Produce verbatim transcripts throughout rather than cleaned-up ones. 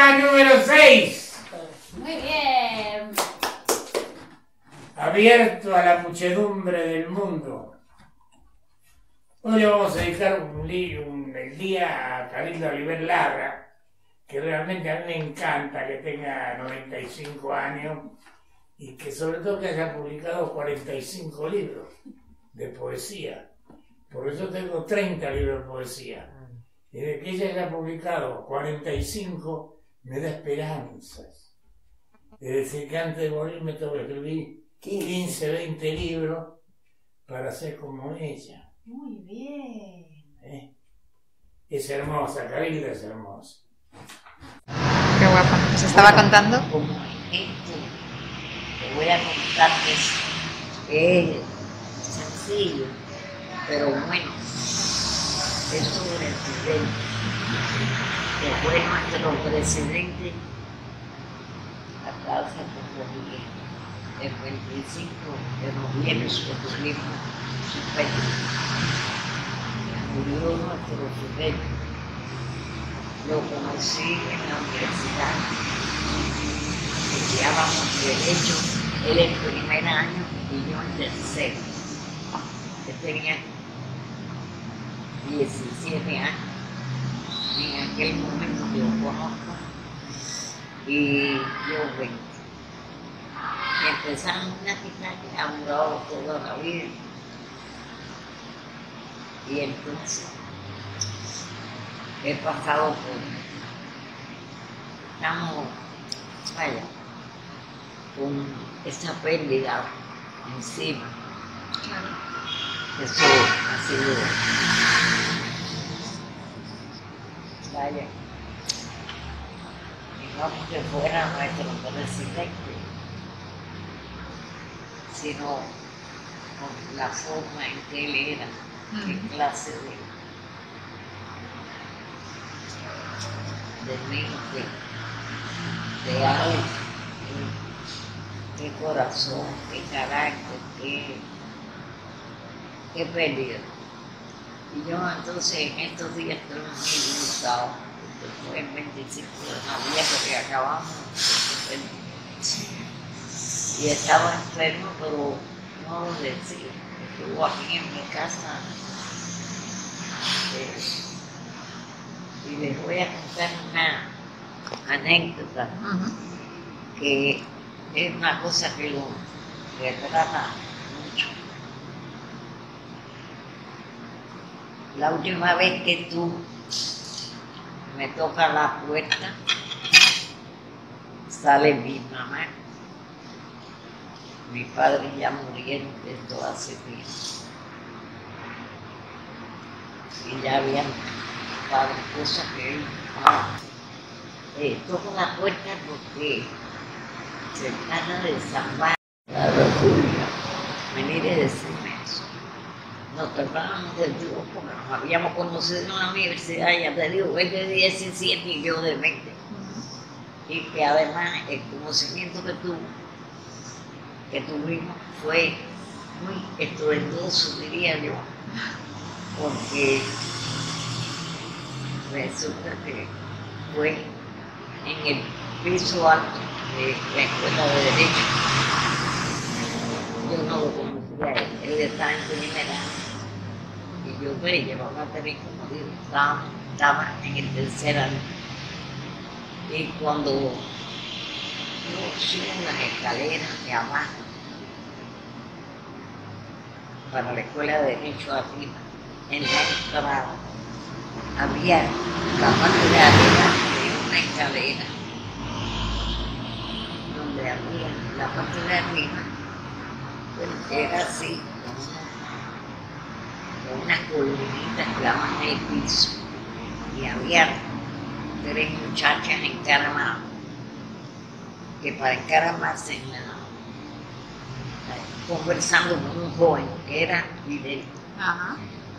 tema número seis. Muy bien. Abierto a la muchedumbre del mundo. Hoy le vamos a dedicar un, un, el día a Cabildo Oliver Larra, que realmente a mí me encanta que tenga noventa y cinco años y que sobre todo que haya publicado cuarenta y cinco libros de poesía. Por eso tengo treinta libros de poesía. Y de que ella haya publicado cuarenta y cinco me da esperanzas. Es decir, que antes de morir me tengo que escribir quince, veinte libros para ser como ella. Muy bien. ¿Eh? Es hermosa, Cabildo es hermosa. Qué guapa. ¿Nos estaba bueno, contando? Como esto, te voy a contar que es, es sencillo, pero bueno. Es sobre Fidel, que fue nuestro presidente a causa de el veinticinco de noviembre que tuvimos su fecha. Murió nuestro Fidel. Lo conocí en la universidad. Estudiábamos Derecho, él en primer año y yo en tercero. Él tenía diecisiete años en aquel momento que lo conozco y yo veinte. Y empezamos una amistad que ha durado toda la vida. Y entonces he pasado por, estamos, vaya, con esa pérdida encima. Claro. Eso ha sido, vaya, digamos que fuera nuestro presidente, sino con la forma en que él era, Mm. qué clase de, de mente, de alma, qué corazón, qué carácter, qué, qué pérdida. Y yo entonces en estos días estoy muy disgustado, porque fue el veinticinco de noviembre que acabamos, y estaba enfermo, pero no lo decía. Estuvo aquí en mi casa, eh, y les voy a contar una anécdota Uh-huh. que es una cosa que lo retrata mucho. La última vez que tú me tocas la puerta, sale mi mamá. Mi padre ya murieron de esto hace tiempo. Y ya habían padre cosas que él ah, eh, toco la puerta porque se trata de salvar la República. Venir a decirme eso. Nos tratábamos de Dios porque nos habíamos conocido en la universidad, ya te digo, él de diecisiete y yo de veinte. Y que además el conocimiento que tuvo, que tuvimos fue muy estruendoso, diría yo, porque resulta que fue en el piso alto de la Escuela de Derecho. Yo no lo conocía a él, él estaba en primer año. Y yo me llevaba a tener, como digo, estaba, estaba en el tercer año. Y cuando yo subo las escaleras de abajo para la Escuela de Derecho arriba, en la entrada había la parte de arriba de una escalera donde había la parte de arriba, pues era así, con unas columnitas que daban en el piso y había tres muchachas encaramadas, que para encaramarse en la, conversando con un joven que era Fidel. Ajá.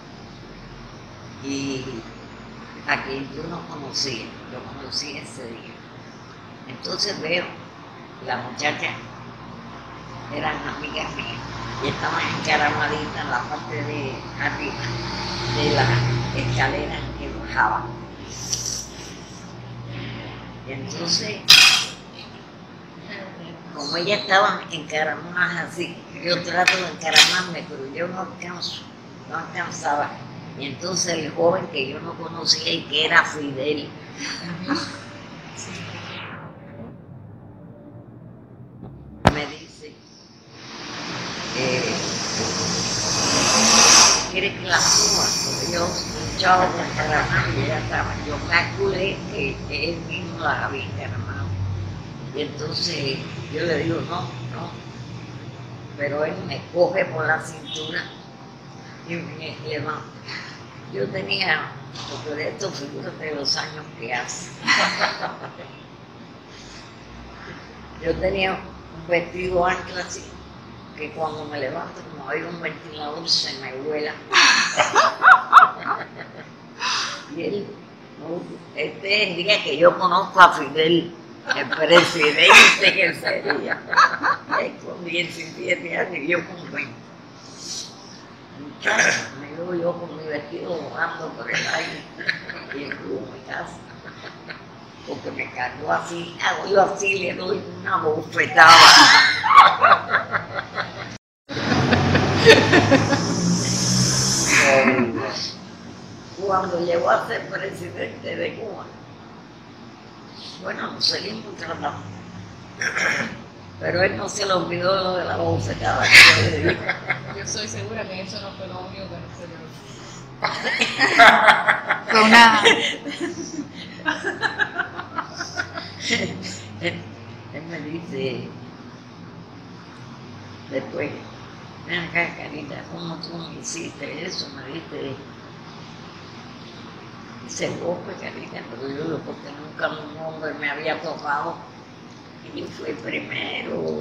Y a quien yo no conocía, lo conocí ese día. Entonces veo, las muchachas eran amigas mías y estaban encaramaditas en la parte de arriba de la escalera que bajaba. Y entonces, como ella estaba encaramada así, yo trato de encaramarme, pero yo no alcanzo, no alcanzaba. Y entonces el joven que yo no conocía y que era Fidel, me dice, eh, ¿quiere que la suba? Porque yo luchaba con encaramado y ya estaba. Yo calculé que, que él mismo la había encaramado. Y entonces yo le digo, no, no. Pero él me coge por la cintura y me levanta. Yo tenía, porque de esto fíjate los años que hace. Yo tenía un vestido ancho así, que cuando me levanto, como hay un ventilador, se me vuela. Y él, no, este es el día que yo conozco a Fidel, el presidente que sería. Él con diecisiete años y yo con veinte. Muchacho, me veo yo con mi vestido volando por el aire y estuvo en mi casa. Porque me cargó así, hago yo así, le doy una bofetada. Cuando llegó a ser presidente de Cuba, bueno, nos seguimos tratando. Pero él no se le olvidó lo de la bofetada que yo le di. Yo estoy segura que eso no fue lo único que no se dio. Fue una... él, él me dice después, ven acá, Carita, ¿cómo tú me hiciste eso? Me diste ese golpe, Carita, pero yo lo porque nunca un hombre me había tocado. Y yo fui primero.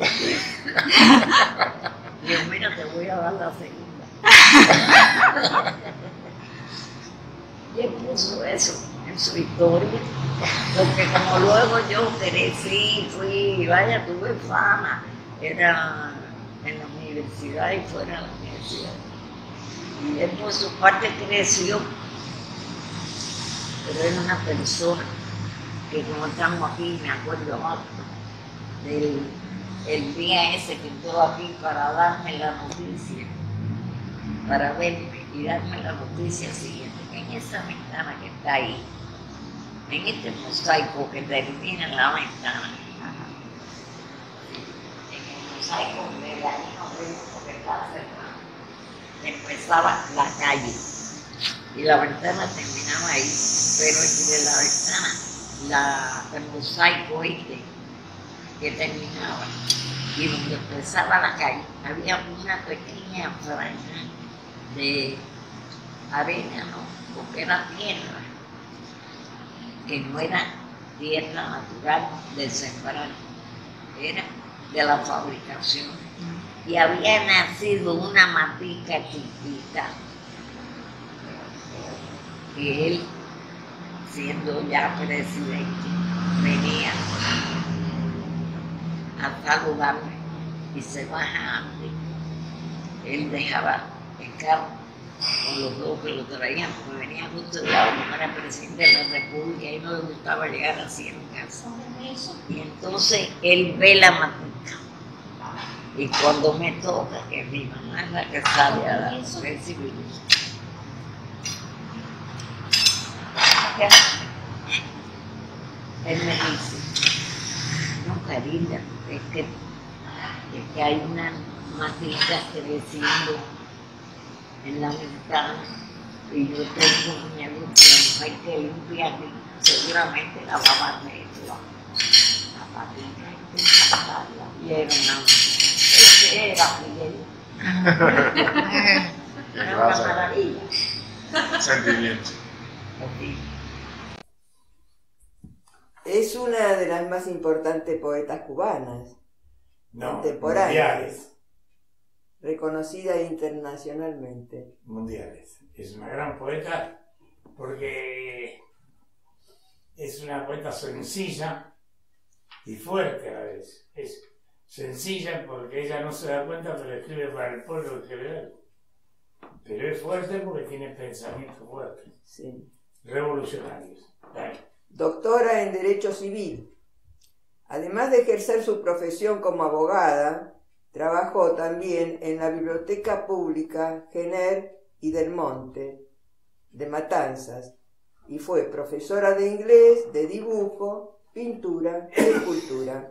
Y yo, mira, te voy a dar la segunda. Y él puso eso en su historia, porque como luego yo crecí, fui, vaya, tuve fama, era en la universidad y fuera de la universidad. Y él por su parte creció, pero era una persona que como estamos aquí, me acuerdo ahora, del el día ese que entró aquí para darme la noticia, para verme y darme la noticia siguiente, en esa ventana que está ahí, en este mosaico que termina en la ventana, en el mosaico de ahí no veo porque está cerrado, empezaba la calle y la ventana terminaba ahí, pero de la ventana, la, el mosaico este, que terminaba y donde empezaba la calle había una pequeña franja de arena, ¿no? Porque era tierra, que no era tierra natural de sembrar, era de la fabricación. Y había nacido una matica chiquita, que él, siendo ya presidente, venía a saludarme y se baja antes. Él dejaba el carro con los dos que lo traían, porque venía justo de lado, como era presidente de la República y no le gustaba llegar así en casa. Y entonces él ve la matica. Y cuando me toca, que mi mamá es la que sale a recibir, él me dice, no, Carita, es que, es que hay una matica creciendo en la ventana y yo tengo miedo que la mujer que limpia aquí seguramente la va a barrer la matica y sacarla. Y era una ese era Miguel. Era una maravilla. Sentimiento. Así. Es una de las más importantes poetas cubanas, No, contemporáneas, mundiales. reconocida internacionalmente. Mundiales. Es una gran poeta porque es una poeta sencilla y fuerte a la vez. Es sencilla porque ella no se da cuenta, pero escribe para el pueblo en general. Pero es fuerte porque tiene pensamientos fuertes, Sí. revolucionarios. Dale. doctora en Derecho Civil. Además de ejercer su profesión como abogada, trabajó también en la Biblioteca Pública Jenner y del Monte, de Matanzas, y fue profesora de inglés, de dibujo, pintura y escultura.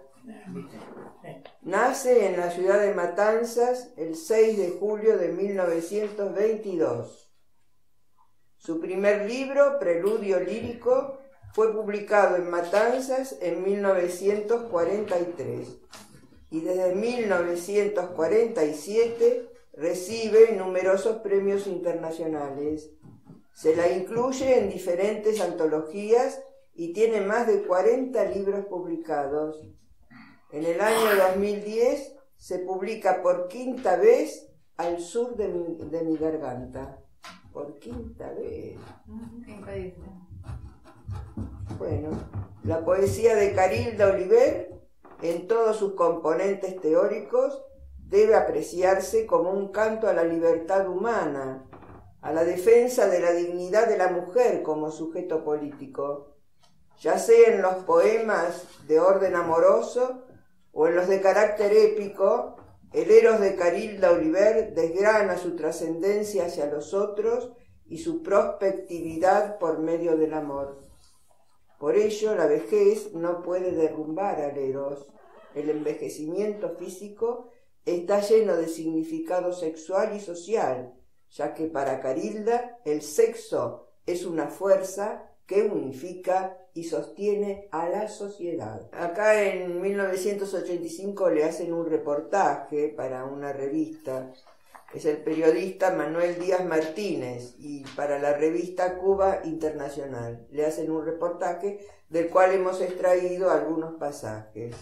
Nace en la ciudad de Matanzas el seis de julio de mil novecientos veintidós. Su primer libro, Preludio lírico, fue publicado en Matanzas en mil novecientos cuarenta y tres y desde mil novecientos cuarenta y siete recibe numerosos premios internacionales. Se la incluye en diferentes antologías y tiene más de cuarenta libros publicados. En el año dos mil diez se publica por quinta vez Al sur de mi, de mi garganta. Por quinta vez. Increíble. Bueno, la poesía de Carilda Oliver, en todos sus componentes teóricos, debe apreciarse como un canto a la libertad humana, a la defensa de la dignidad de la mujer como sujeto político, ya sea en los poemas de orden amoroso o en los de carácter épico. El Eros de Carilda Oliver desgrana su trascendencia hacia los otros y su prospectividad por medio del amor. Por ello, la vejez no puede derrumbar al Eros. El envejecimiento físico está lleno de significado sexual y social, ya que para Carilda el sexo es una fuerza que unifica y sostiene a la sociedad. Acá en mil novecientos ochenta y cinco le hacen un reportaje para una revista. Es el periodista Manuel Díaz Martínez y para la revista Cuba Internacional. Le hacen un reportaje del cual hemos extraído algunos pasajes.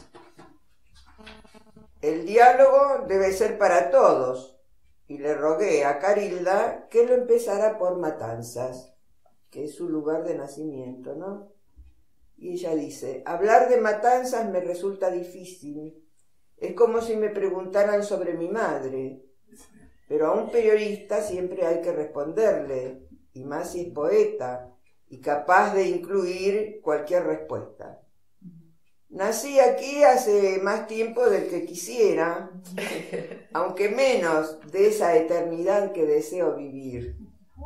El diálogo debe ser para todos y le rogué a Carilda que lo empezara por Matanzas, que es su lugar de nacimiento, ¿no? Y ella dice: hablar de Matanzas me resulta difícil. Es como si me preguntaran sobre mi madre. Pero a un periodista siempre hay que responderle, y más si es poeta, y capaz de incluir cualquier respuesta. Nací aquí hace más tiempo del que quisiera, aunque menos de esa eternidad que deseo vivir.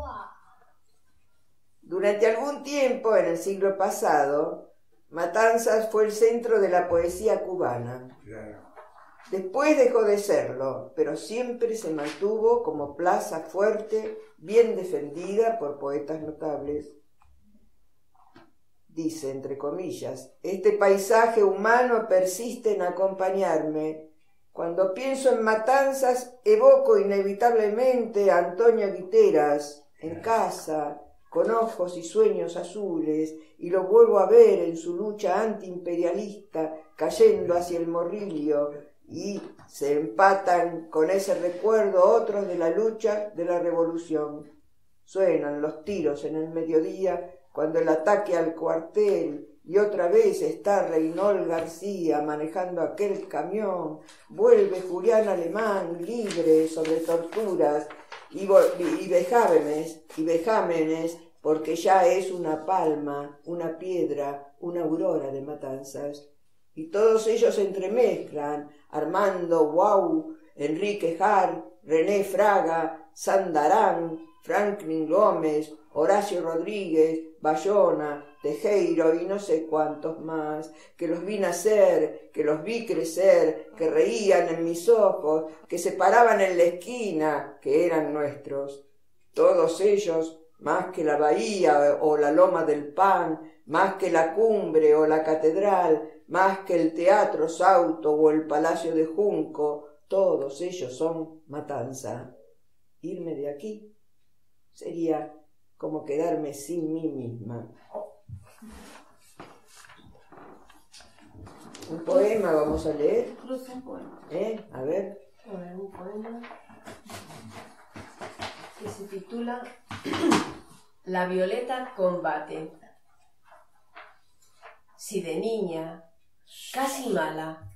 Durante algún tiempo, en el siglo pasado, Matanzas fue el centro de la poesía cubana. Después dejó de serlo, pero siempre se mantuvo como plaza fuerte, bien defendida por poetas notables. Dice, entre comillas, este paisaje humano persiste en acompañarme. Cuando pienso en Matanzas, evoco inevitablemente a Antonio Guiteras, en casa, con ojos y sueños azules, y lo vuelvo a ver en su lucha antiimperialista, cayendo hacia el Morrillo, y se empatan con ese recuerdo otros de la lucha de la revolución. Suenan los tiros en el mediodía, cuando el ataque al cuartel, y otra vez está Reynold García manejando aquel camión, vuelve Julián Alemán libre sobre torturas y, y vejámenes, y vejámenes, porque ya es una palma, una piedra, una aurora de Matanzas. Y todos ellos se entremezclan, Armando Guau, Enrique Jar, René Fraga, Sandarán, Franklin Gómez, Horacio Rodríguez, Bayona, Tejero y no sé cuántos más, que los vi nacer, que los vi crecer, que reían en mis ojos, que se paraban en la esquina, que eran nuestros. Todos ellos, más que la bahía o la loma del Pan, más que la cumbre o la catedral, más que el Teatro Sauto o el Palacio de Junco, todos ellos son Matanza. Irme de aquí sería como quedarme sin mí misma. Un poema vamos a leer. Incluso un poema. ¿Eh? A ver. A ver, un poema que se titula La violeta combate. Si de niña, casi mala,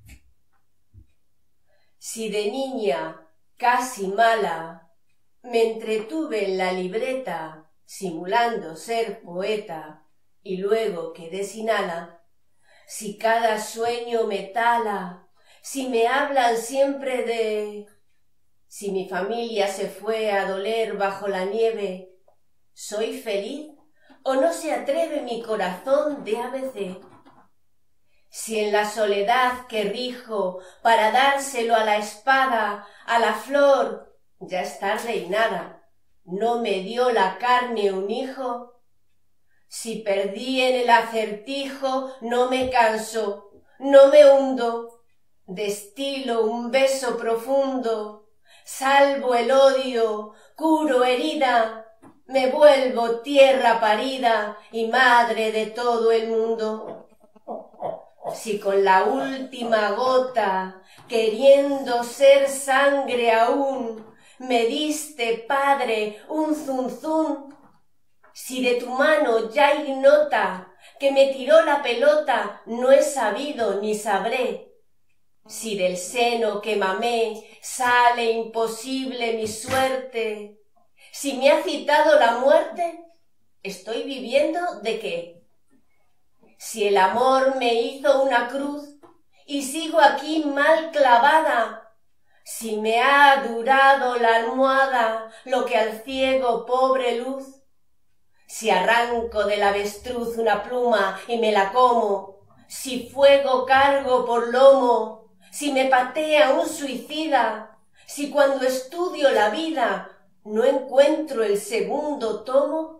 si de niña, casi mala, me entretuve en la libreta, simulando ser poeta, y luego quedé sin ala, si cada sueño me tala, si me hablan siempre de... si mi familia se fue a doler bajo la nieve, ¿soy feliz o no se atreve mi corazón de A B C? Si en la soledad que rijo para dárselo a la espada, a la flor, ya está reinada, no me dio la carne un hijo. Si perdí en el acertijo, no me canso, no me hundo, destilo un beso profundo, salvo el odio, curo herida, me vuelvo tierra parida y madre de todo el mundo. Si con la última gota, queriendo ser sangre aún, me diste, Padre, un zunzún, si de tu mano ya ignota que me tiró la pelota, no he sabido ni sabré. Si del seno que mamé sale imposible mi suerte, si me ha citado la muerte, ¿estoy viviendo de qué? Si el amor me hizo una cruz y sigo aquí mal clavada, si me ha durado la almohada lo que al ciego pobre luz, si arranco del avestruz una pluma y me la como, si fuego cargo por lomo, si me patea un suicida, si cuando estudio la vida no encuentro el segundo tomo,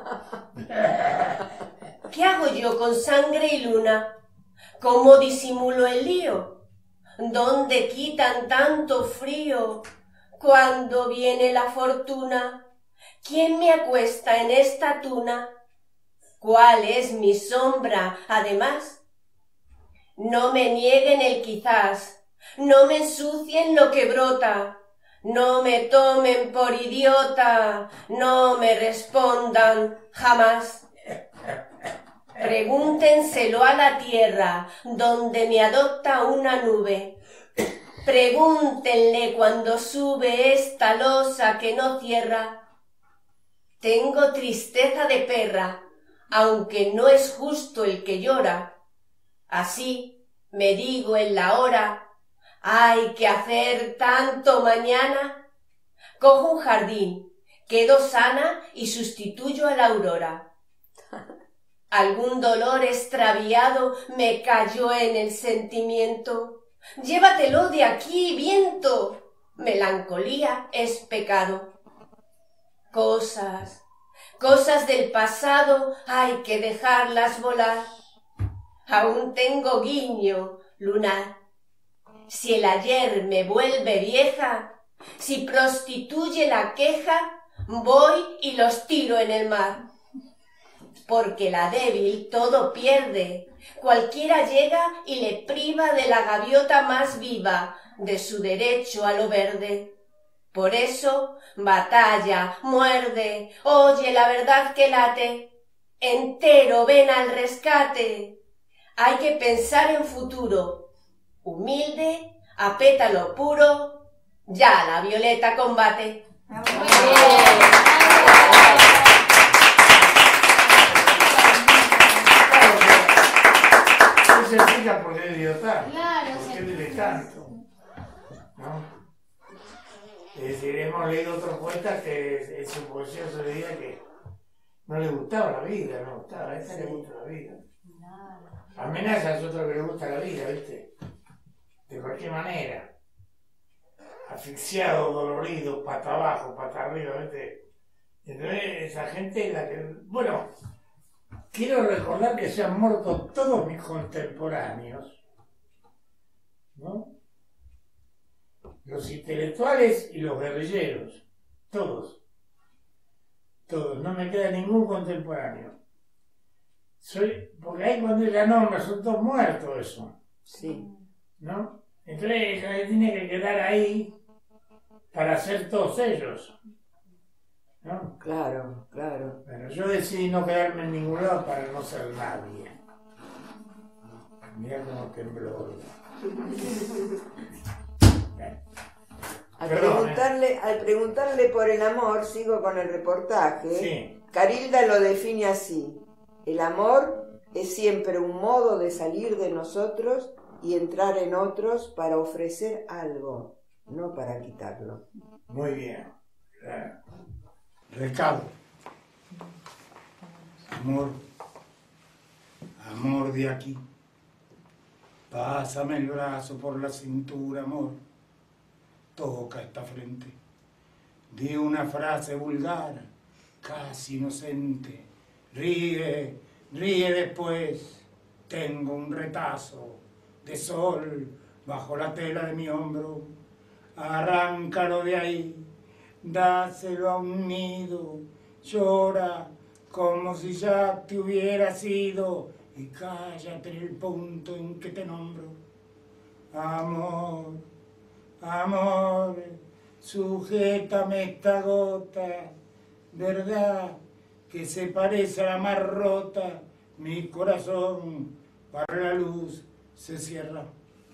¿qué hago yo con sangre y luna? ¿Cómo disimulo el lío? ¿Dónde quitan tanto frío? ¿Cuándo viene la fortuna? ¿Quién me acuesta en esta tuna? ¿Cuál es mi sombra, además? No me nieguen el quizás, no me ensucien lo que brota, no me tomen por idiota, no me respondan jamás. Pregúntenselo a la tierra, donde me adopta una nube. Pregúntenle cuando sube esta losa que no cierra. Tengo tristeza de perra, aunque no es justo el que llora. Así me digo en la hora, hay que hacer tanto mañana. Cojo un jardín, quedo sana y sustituyo a la aurora. Algún dolor extraviado me cayó en el sentimiento. Llévatelo de aquí, viento. Melancolía es pecado. Cosas, cosas del pasado hay que dejarlas volar. Aún tengo guiño lunar. Si el ayer me vuelve vieja, si prostituye la queja, voy y los tiro en el mar. Porque la débil todo pierde, cualquiera llega y le priva de la gaviota más viva, de su derecho a lo verde. Por eso, batalla, muerde, oye la verdad que late, entero ven al rescate. Hay que pensar en futuro, humilde, a pétalo puro, ya la violeta combate. No se explica por qué idiota, Claro, por qué se- dile tanto, ¿no? Es decir, hemos leído otros poetas que en su poesía se veía que no le gustaba la vida, no gustaba, a este le gusta la vida. Amenaza es otro que le gusta la vida, ¿viste? De cualquier manera. Asfixiado, dolorido, pata abajo, pata arriba, ¿viste? Entonces, esa gente es la que... Bueno, quiero recordar que se han muerto todos mis contemporáneos, ¿no? Los intelectuales y los guerrilleros, todos. Todos, no me queda ningún contemporáneo. Soy, porque ahí cuando ella nombra son todos muertos eso, Sí. ¿no? Entonces ella tiene que quedar ahí para ser todos ellos, ¿no? Claro, claro. Pero yo decidí no quedarme en ningún lado para no ser nadie. Mirá cómo tembló. Al Perdón, preguntarle, al preguntarle por el amor, sigo con el reportaje, Sí. Carilda lo define así. El amor es siempre un modo de salir de nosotros y entrar en otros para ofrecer algo, no para quitarlo. Muy bien. Claro. Recado. Amor. Amor de aquí. Pásame el brazo por la cintura, amor. Toca esta frente. Di una frase vulgar, casi inocente. Ríe, ríe después. Tengo un retazo de sol bajo la tela de mi hombro. Arráncalo de ahí, dáselo a un nido. Llora como si ya te hubiera sido y cállate en el punto en que te nombro. Amor, amor, sujétame esta gota, verdad que se parece a la mar rota, mi corazón para la luz se cierra.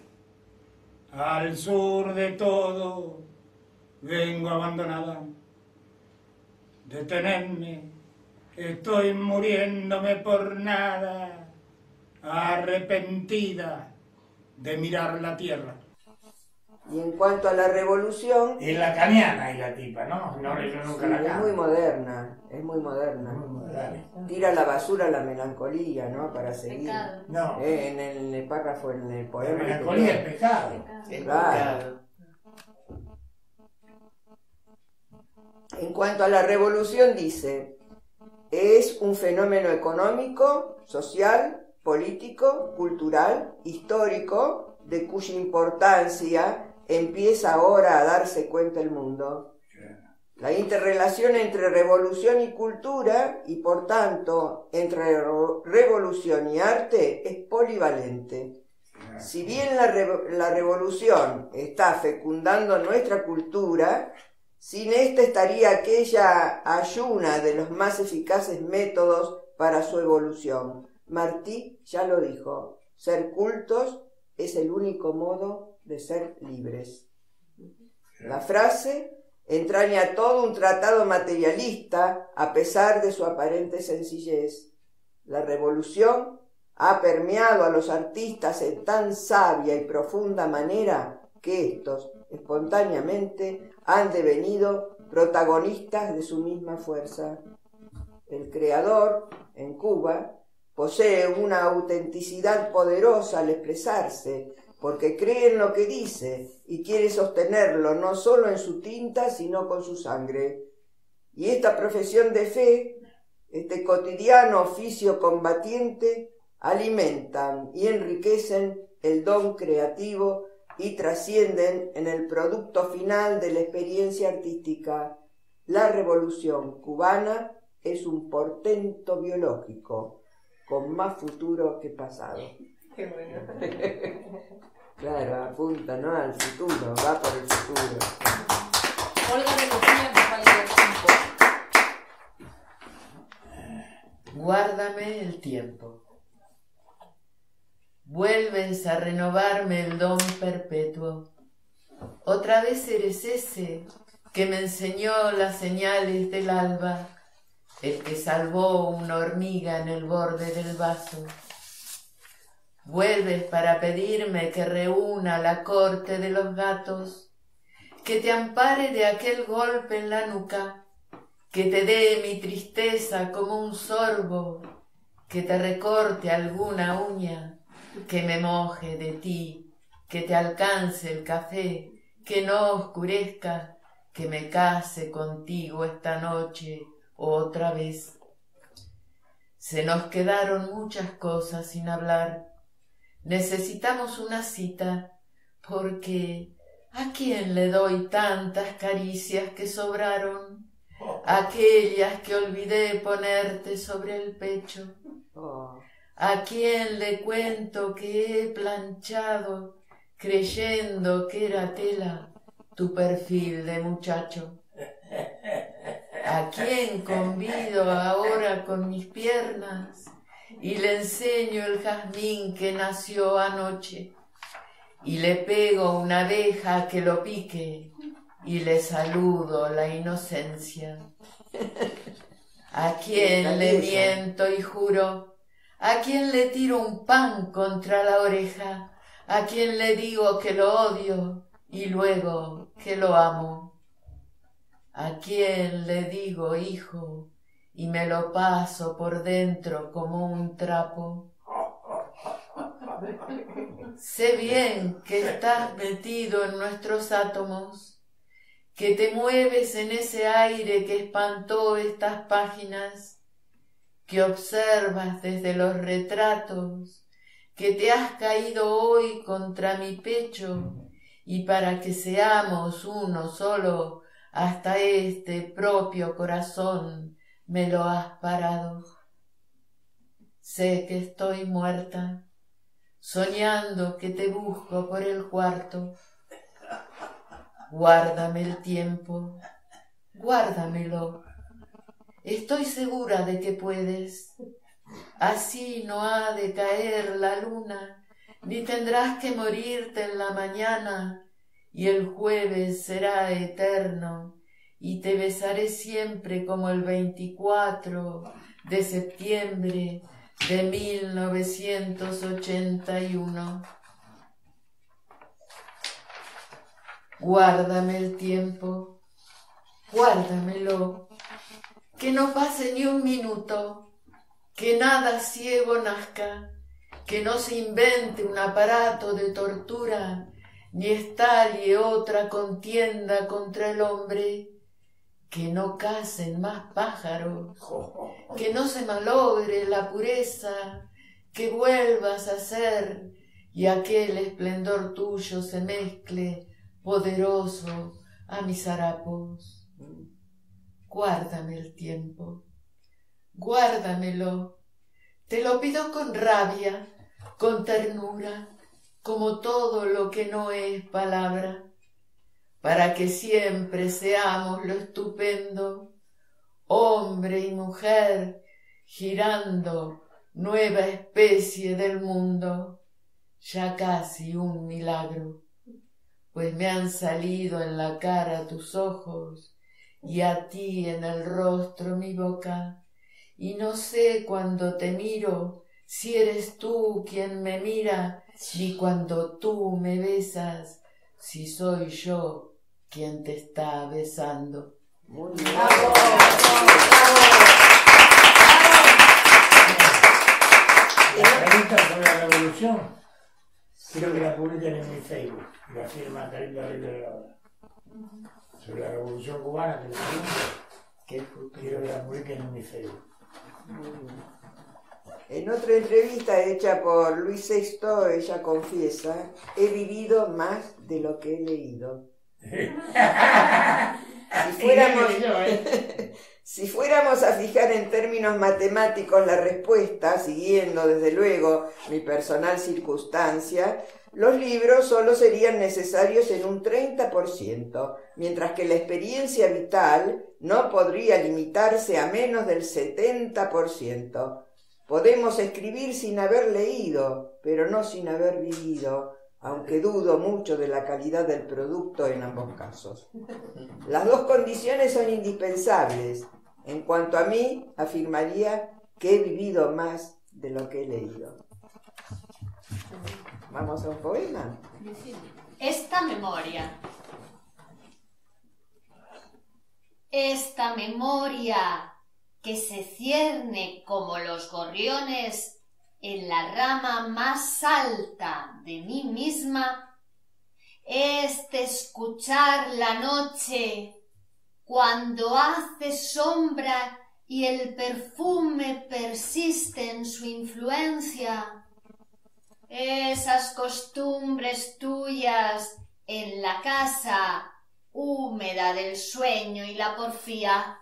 Al sur de todo vengo abandonada, detenerme, estoy muriéndome por nada, arrepentida de mirar la tierra. Y en cuanto a la revolución... Es lacaniana y la tipa, ¿no? No leyó nunca sí, la es cana. muy moderna, es muy moderna. Muy moderna. Tira a la basura la melancolía, ¿no? Para seguir. Pecado. No, Eh, en, el, en el párrafo, en el la poema. melancolía es pecado. Es Claro. pecado. En cuanto a la revolución dice, es un fenómeno económico, social, político, cultural, histórico, de cuya importancia empieza ahora a darse cuenta el mundo. La interrelación entre revolución y cultura, y por tanto entre revolución y arte, es polivalente. Si bien la, re- la revolución está fecundando nuestra cultura, sin esta estaría aquella ayuna de los más eficaces métodos para su evolución. Martí ya lo dijo, ser cultos es el único modo de ser libres. La frase entraña todo un tratado materialista a pesar de su aparente sencillez. La revolución ha permeado a los artistas en tan sabia y profunda manera que éstos, espontáneamente, han devenido protagonistas de su misma fuerza. El creador, en Cuba, posee una autenticidad poderosa al expresarse, porque cree en lo que dice y quiere sostenerlo no solo en su tinta, sino con su sangre. Y esta profesión de fe, este cotidiano oficio combatiente, alimentan y enriquecen el don creativo y trascienden en el producto final de la experiencia artística. La revolución cubana es un portento biológico, con más futuro que pasado. Qué bueno. Claro, apunta, ¿no? Al futuro, va por el futuro. Olga de Lucía me falta el tiempo. Guárdame el tiempo. Vuelves a renovarme el don perpetuo. Otra vez eres ese que me enseñó las señales del alba, el que salvó una hormiga en el borde del vaso. Vuelves para pedirme que reúna la corte de los gatos, que te ampare de aquel golpe en la nuca, que te dé mi tristeza como un sorbo, que te recorte alguna uña, que me moje de ti, que te alcance el café, que no oscurezca, que me case contigo esta noche otra vez. Se nos quedaron muchas cosas sin hablar. Necesitamos una cita, porque ¿a quién le doy tantas caricias que sobraron? Aquellas que olvidé ponerte sobre el pecho. Oh. ¿A quién le cuento que he planchado, creyendo que era tela, tu perfil de muchacho? ¿A quién convido ahora con mis piernas y le enseño el jazmín que nació anoche? Y le pego una abeja que lo pique y le saludo la inocencia. ¿A quién le miento y juro? ¿A quién le tiro un pan contra la oreja? ¿A quién le digo que lo odio y luego que lo amo? ¿A quién le digo hijo y me lo paso por dentro como un trapo? Sé bien que estás metido en nuestros átomos, que te mueves en ese aire que espantó estas páginas, que observas desde los retratos, que te has caído hoy contra mi pecho, y para que seamos uno solo, hasta este propio corazón me lo has parado. Sé que estoy muerta, soñando que te busco por el cuarto. Guárdame el tiempo, guárdamelo. Estoy segura de que puedes. Así no ha de caer la luna, ni tendrás que morirte en la mañana, y el jueves será eterno, y te besaré siempre como el veinticuatro de septiembre de mil novecientos ochenta y uno. Guárdame el tiempo, guárdamelo, que no pase ni un minuto, que nada ciego nazca, que no se invente un aparato de tortura, ni estalle otra contienda contra el hombre, que no cacen más pájaros, que no se malogre la pureza, que vuelvas a ser y aquel esplendor tuyo se mezcle poderoso a mis harapos. Guárdame el tiempo, guárdamelo, te lo pido con rabia, con ternura, como todo lo que no es palabra, para que siempre seamos lo estupendo, hombre y mujer, girando nueva especie del mundo, ya casi un milagro, pues me han salido en la cara tus ojos y a ti en el rostro mi boca, y no sé cuando te miro si eres tú quien me mira, ni cuando tú me besas si soy yo quien te está besando. Muy bien. ¡Bravo! La pregunta sobre la revolución, quiero que la publiquen en mi Facebook, la firma Carildo Rivera. Sobre la revolución cubana, que la pregunta, que quiero que la publiquen en mi Facebook. En otra entrevista hecha por Luis sexto, ella confiesa: he vivido más de lo que he leído. Si fuéramos, si fuéramos a fijar en términos matemáticos la respuesta, siguiendo desde luego mi personal circunstancia, los libros solo serían necesarios en un treinta por ciento, mientras que la experiencia vital no podría limitarse a menos del setenta por ciento. Podemos escribir sin haber leído, pero no sin haber vivido, aunque dudo mucho de la calidad del producto en ambos casos. Las dos condiciones son indispensables. En cuanto a mí, afirmaría que he vivido más de lo que he leído. ¿Vamos a un poema? Esta memoria. Esta memoria que se cierne como los gorriones en la rama más alta de mí misma, este escuchar la noche cuando hace sombra y el perfume persiste en su influencia, esas costumbres tuyas en la casa húmeda del sueño y la porfía,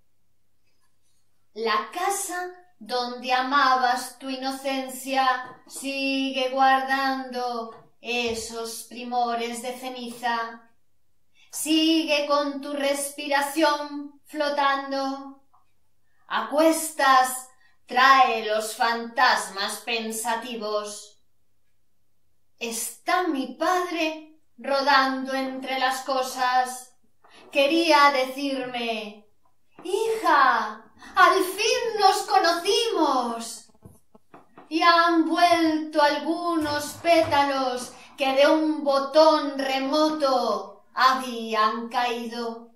la casa donde amabas tu inocencia sigue guardando esos primores de ceniza, sigue con tu respiración flotando, a cuestas trae los fantasmas pensativos. Está mi padre rodando entre las cosas, quería decirme: hija, al fin nos conocimos. Y han vuelto algunos pétalos que de un botón remoto habían caído.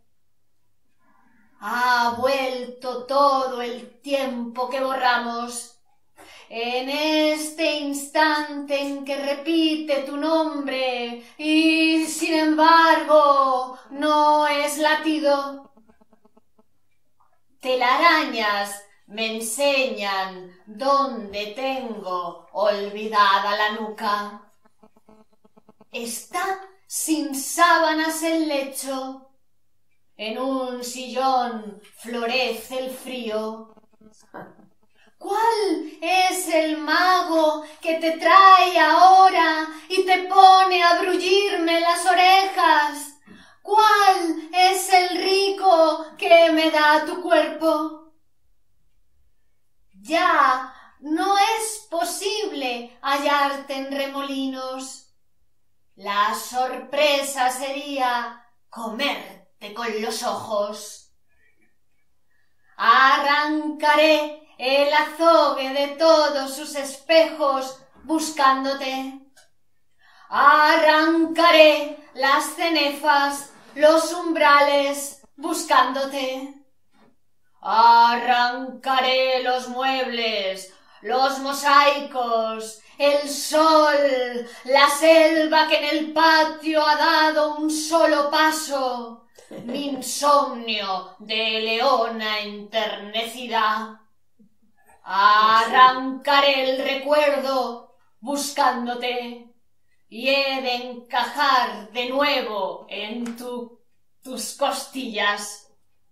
Ha vuelto todo el tiempo que borramos. En este instante en que repite tu nombre y sin embargo no es latido. Telarañas me enseñan dónde tengo olvidada la nuca. Está sin sábanas el lecho. En un sillón florece el frío. ¿Cuál es el mago que te trae ahora y te pone a brullirme las orejas? ¿Cuál es el rico que me da tu cuerpo? Ya no es posible hallarte en Remolinos. La sorpresa sería comerte con los ojos. Arrancaré el azogue de todos sus espejos buscándote. Arrancaré las cenefas, los umbrales buscándote. Arrancaré los muebles, los mosaicos, el sol, la selva que en el patio ha dado un solo paso, mi insomnio de leona enternecida. Arrancaré el recuerdo buscándote y he de encajar de nuevo en tu, tus costillas.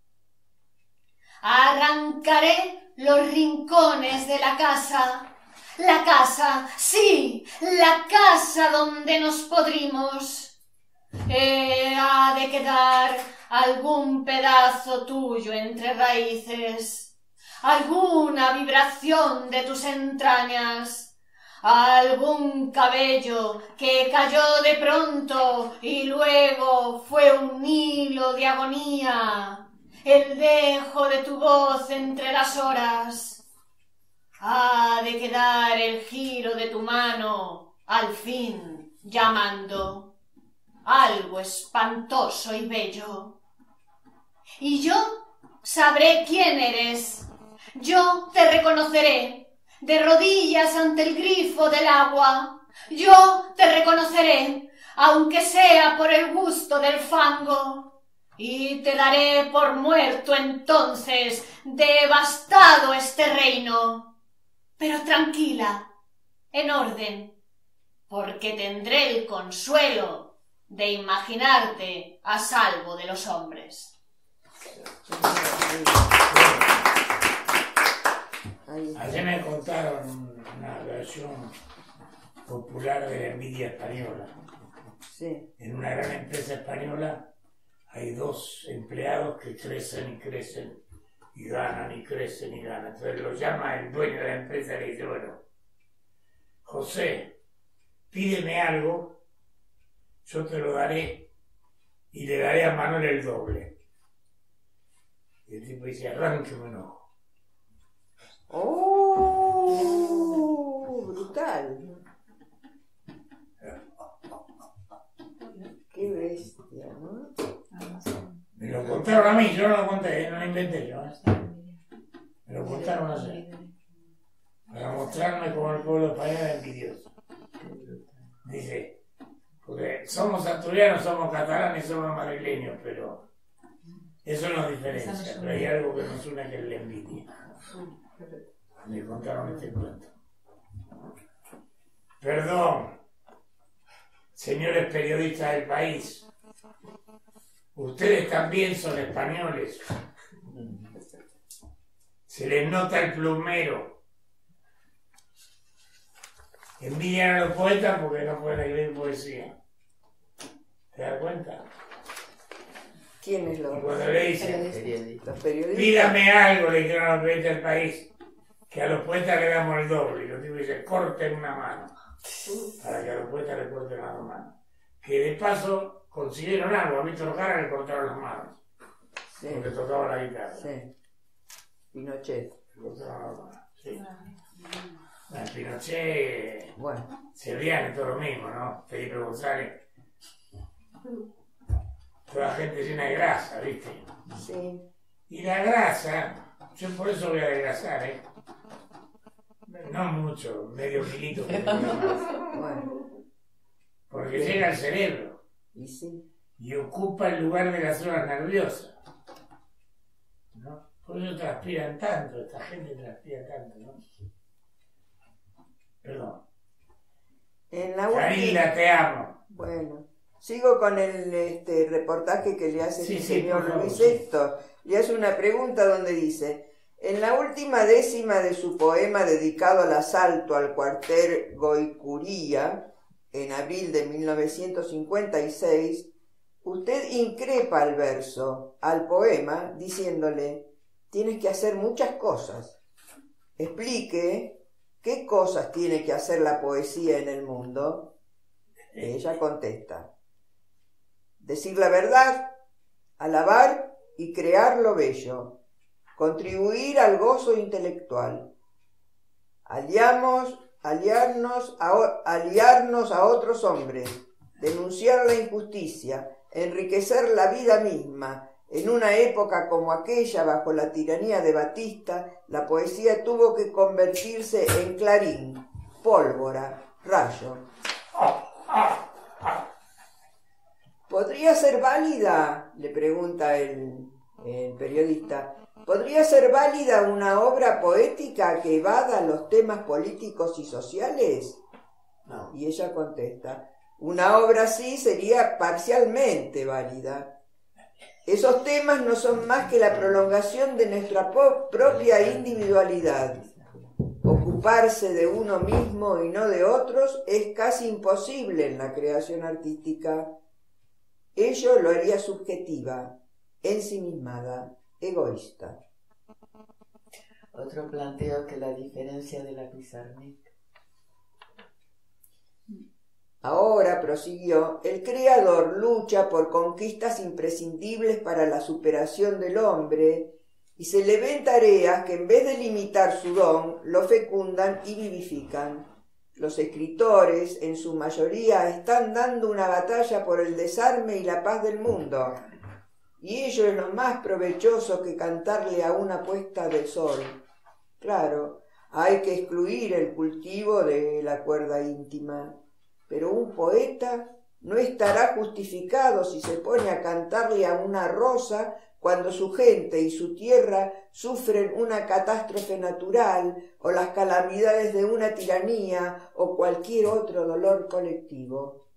Arrancaré los rincones de la casa, la casa, sí, la casa donde nos podrimos. Eh, ha de quedar algún pedazo tuyo entre raíces, alguna vibración de tus entrañas, algún cabello que cayó de pronto y luego fue un hilo de agonía, el dejo de tu voz entre las horas. Ha de quedar el giro de tu mano, al fin, llamando, algo espantoso y bello. Y yo sabré quién eres, yo te reconoceré, de rodillas ante el grifo del agua, yo te reconoceré, aunque sea por el gusto del fango, y te daré por muerto entonces, devastado este reino. Pero tranquila, en orden, porque tendré el consuelo de imaginarte a salvo de los hombres. Ayer me contaron una versión popular de la envidia española. Sí. En una gran empresa española hay dos empleados que crecen y crecen y ganan y crecen y ganan. Entonces lo llama el dueño de la empresa y le dice, bueno, José, pídeme algo, yo te lo daré y le daré a Manuel el doble. Y el tipo dice, arránqueme un ojo. ¡Oh! Brutal. Qué bestia, ¿no? Me lo contaron a mí, yo no lo conté, no lo inventé yo. ¿eh? Me lo contaron así. Para mostrarme como el pueblo español es envidioso. Dice, porque somos asturianos, somos catalanes, somos madrileños, pero eso nos diferencia. Pero hay algo que nos une que es la envidia. Me contaron este cuento. Perdón, señores periodistas del país. Ustedes también son españoles. Se les nota el plumero. Envidian a los poetas porque no pueden escribir poesía. ¿Te das cuenta? ¿Quiénes los? Y cuando le dicen, Los periodistas. pídame algo, le dijeron a los periodistas del país, que a los poetas le damos el doble. Y los tipos dicen, corten una mano. Para que a los poetas le corten las dos manos. Que de paso consiguieron algo. A Víctor Jara le cortaron las manos. Sí. Porque tocaba la guitarra. Sí. Pinochet. Otro, sí. Bueno, Pinochet, Bueno, Cebrián es todo lo mismo, ¿no? Felipe González. Toda la gente llena de grasa, ¿viste? sí. Y la grasa, yo por eso voy a adelgazar, ¿eh? No mucho, medio kilito. Bueno, Porque llega al cerebro y sí. y ocupa el lugar de las zonas nerviosas. ¿No? Por eso transpiran tanto, esta gente transpira tanto, ¿no? Perdón. En la última... Carilda, te amo. Bueno, sigo con el este, reportaje que le hace Sí, el sí, señor por favor, Luis sí. Sexto. Le hace una pregunta donde dice: en la última décima de su poema dedicado al asalto al cuartel Goicuría, en abril de mil novecientos cincuenta y seis, usted increpa al verso, al poema, diciéndole: tienes que hacer muchas cosas. Explique qué cosas tiene que hacer la poesía en el mundo. Ella contesta: decir la verdad, alabar y crear lo bello, contribuir al gozo intelectual, aliamos, aliarnos a, aliarnos a otros hombres, denunciar la injusticia, enriquecer la vida misma. En una época como aquella, bajo la tiranía de Batista, la poesía tuvo que convertirse en clarín, pólvora, rayo. ¿Podría ser válida? Le pregunta el, el periodista. ¿Podría ser válida una obra poética que evada los temas políticos y sociales? No. Y ella contesta: una obra así sería parcialmente válida. Esos temas no son más que la prolongación de nuestra propia individualidad. Ocuparse de uno mismo y no de otros es casi imposible en la creación artística. Ello lo haría subjetiva, ensimismada, egoísta. Otro planteo que la diferencia de la Pizarnik. Ahora, prosiguió, el creador lucha por conquistas imprescindibles para la superación del hombre y se le ven tareas que en vez de limitar su don, lo fecundan y vivifican. Los escritores, en su mayoría, están dando una batalla por el desarme y la paz del mundo, y ello es lo más provechoso que cantarle a una puesta de sol. Claro, hay que excluir el cultivo de la cuerda íntima, pero un poeta no estará justificado si se pone a cantarle a una rosa cuando su gente y su tierra sufren una catástrofe natural o las calamidades de una tiranía o cualquier otro dolor colectivo.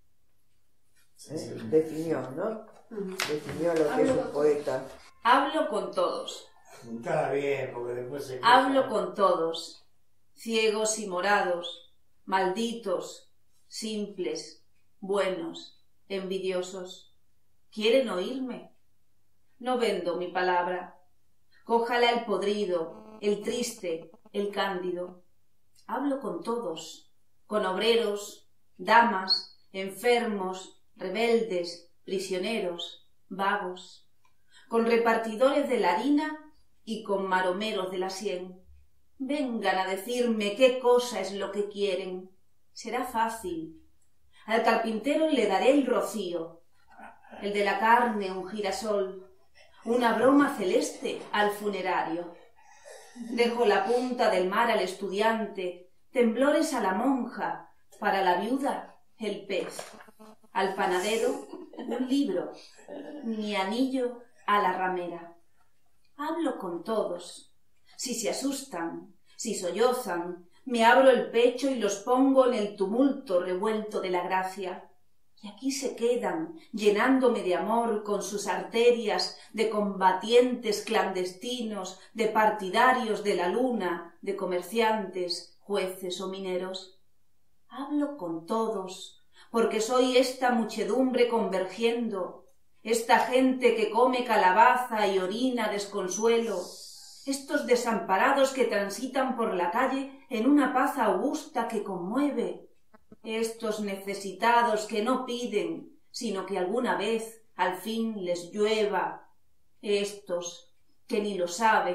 ¿Eh? Sí. Definió, ¿no? Definió lo que Hablo es un con poeta. Hablo con todos, Juntada bien, porque después se... hablo con todos, ciegos y morados, malditos, simples, buenos, envidiosos. ¿Quieren oírme? No vendo mi palabra. Cójala el podrido, el triste, el cándido. Hablo con todos, con obreros, damas, enfermos, rebeldes, prisioneros, vagos, con repartidores de la harina y con maromeros de la sien. Vengan a decirme qué cosa es lo que quieren. Será fácil. Al carpintero le daré el rocío, el de la carne un girasol, una broma celeste al funerario. Dejo la punta del mar al estudiante, temblores a la monja, para la viuda el pez, al panadero un libro, mi anillo a la ramera. Hablo con todos. Si se asustan, si sollozan, me abro el pecho y los pongo en el tumulto revuelto de la gracia. Y aquí se quedan, llenándome de amor con sus arterias de combatientes clandestinos, de partidarios de la luna, de comerciantes, jueces o mineros. Hablo con todos, porque soy esta muchedumbre convergiendo, esta gente que come calabaza y orina desconsuelo, estos desamparados que transitan por la calle en una paz augusta que conmueve, estos necesitados que no piden, sino que alguna vez al fin les llueva, estos que ni lo saben,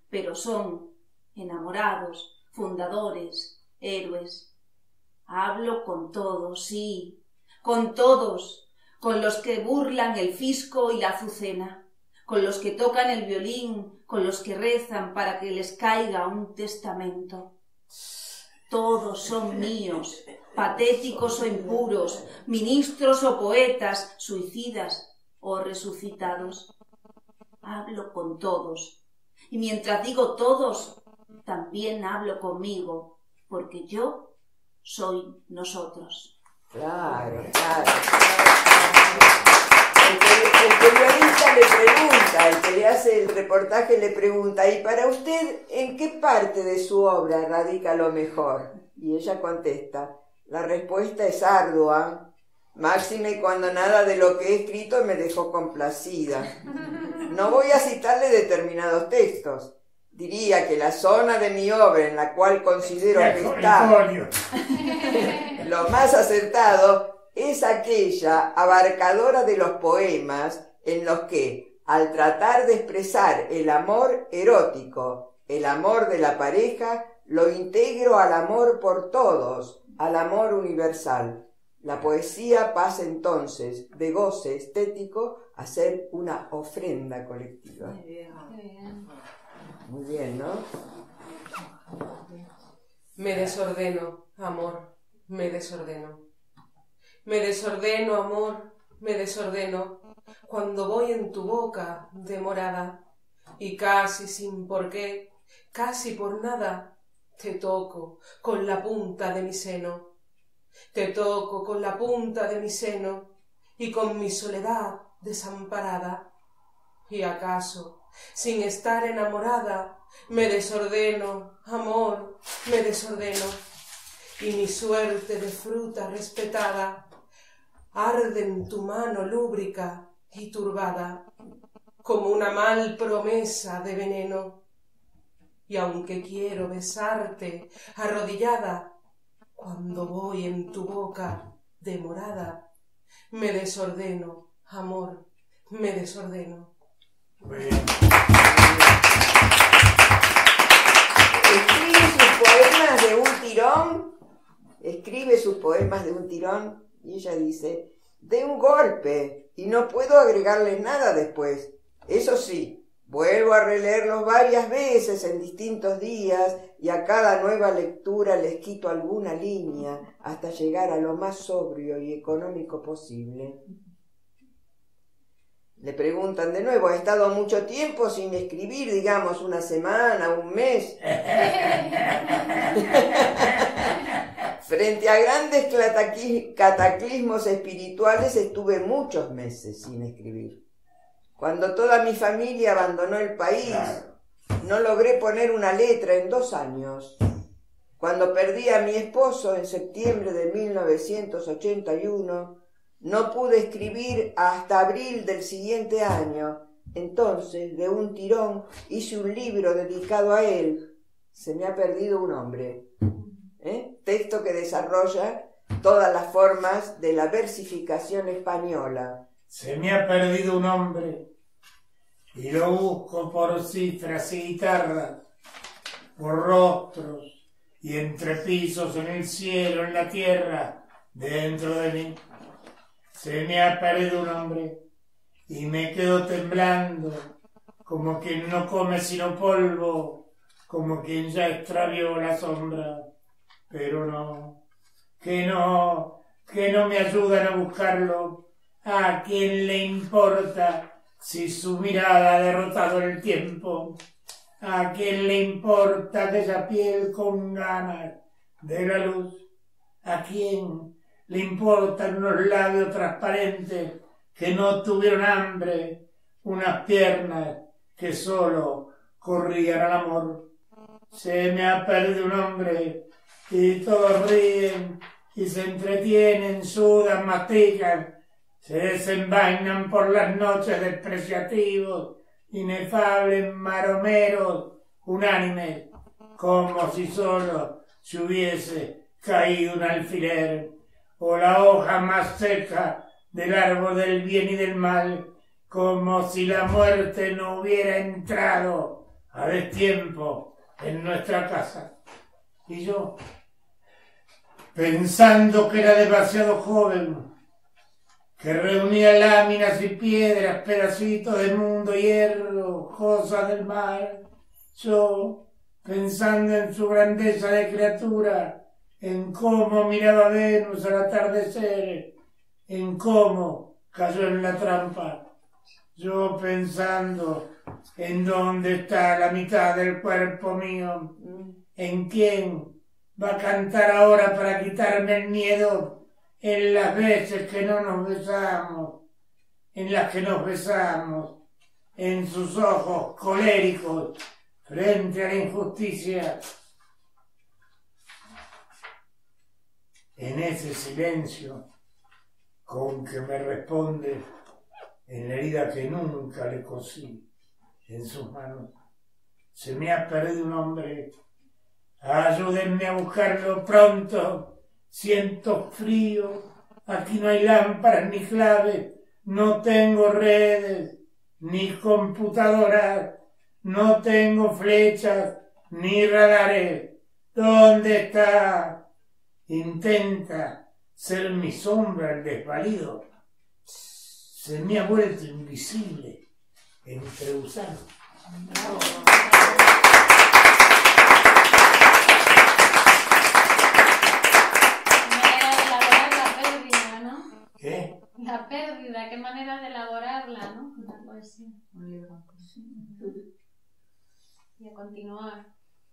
pero son enamorados, fundadores, héroes. Hablo con todos, sí, con todos, con los que burlan el fisco y la azucena, con los que tocan el violín, con los que rezan para que les caiga un testamento. Todos son míos, patéticos o impuros, ministros o poetas, suicidas o resucitados. Hablo con todos, y mientras digo todos, también hablo conmigo, porque yo soy nosotros. Claro, claro. El, el periodista le pregunta, el que le hace el reportaje le pregunta, ¿y para usted en qué parte de su obra radica lo mejor? Y ella contesta, la respuesta es ardua, máxime cuando nada de lo que he escrito me dejó complacida. No voy a citarle determinados textos. Diría que la zona de mi obra en la cual considero que está lo más acertado es aquella abarcadora de los poemas en los que, al tratar de expresar el amor erótico, el amor de la pareja, lo integro al amor por todos, al amor universal. La poesía pasa entonces de goce estético a ser una ofrenda colectiva. Muy bien. Muy bien. Muy bien, ¿no? Me desordeno, amor, me desordeno. Me desordeno, amor, me desordeno, cuando voy en tu boca demorada, y casi sin por qué, casi por nada, te toco con la punta de mi seno. Te toco con la punta de mi seno, y con mi soledad desamparada. Y acaso, sin estar enamorada, me desordeno, amor, me desordeno, y mi suerte de fruta respetada arde en tu mano lúbrica y turbada, como una mal promesa de veneno. Y aunque quiero besarte arrodillada, cuando voy en tu boca demorada, me desordeno, amor, me desordeno. Escribe sus poemas de un tirón, escribe sus poemas de un tirón, y ella dice, de un golpe, y no puedo agregarle nada después. Eso sí, vuelvo a releerlos varias veces en distintos días, y a cada nueva lectura les quito alguna línea, hasta llegar a lo más sobrio y económico posible. Le preguntan de nuevo, ¿ha estado mucho tiempo sin escribir, digamos, una semana, un mes? Frente a grandes cataclismos espirituales estuve muchos meses sin escribir. Cuando toda mi familia abandonó el país, no logré poner una letra en dos años. Cuando perdí a mi esposo en septiembre de mil novecientos ochenta y uno, no pude escribir hasta abril del siguiente año. Entonces, de un tirón, hice un libro dedicado a él. Se me ha perdido un hombre. ¿Eh? Texto que desarrolla todas las formas de la versificación española. Se me ha perdido un hombre y lo busco por cifras y guitarras, por rostros y entre pisos en el cielo, en la tierra, dentro de mí. Se me ha perdido un hombre y me quedo temblando, como quien no come sino polvo, como quien ya extravió la sombra. Pero no, que no, que no me ayudan a buscarlo. ¿A quién le importa si su mirada ha derrotado el tiempo? ¿A quién le importa aquella piel con ganas de la luz? ¿A quién le importan unos labios transparentes que no tuvieron hambre, unas piernas que solo corrían al amor? Se me ha perdido un hombre y todos ríen y se entretienen, sudan, mastican, se desenvainan por las noches despreciativos, inefables, maromeros, unánimes, como si solo se hubiese caído un alfiler, o la hoja más seca del árbol del bien y del mal, como si la muerte no hubiera entrado a destiempo en nuestra casa. Y yo, pensando que era demasiado joven, que reunía láminas y piedras, pedacitos de mundo, hierro, cosas del mar, yo, pensando en su grandeza de criatura, en cómo miraba a Venus al atardecer, en cómo cayó en la trampa, yo pensando en dónde está la mitad del cuerpo mío, en quién va a cantar ahora para quitarme el miedo en las veces que no nos besamos, en las que nos besamos, en sus ojos coléricos frente a la injusticia, en ese silencio con que me responde en la herida que nunca le cosí en sus manos. Se me ha perdido un hombre, ayúdenme a buscarlo pronto, siento frío, aquí no hay lámparas ni claves, no tengo redes ni computadoras, no tengo flechas ni radares. ¿Dónde está? Intenta ser mi sombra el desvalido. Se me ha vuelto invisible entre gusanos. ¿Qué? La pérdida, qué manera de elaborarla, ¿no? La poesía. Un libro. Y a continuar.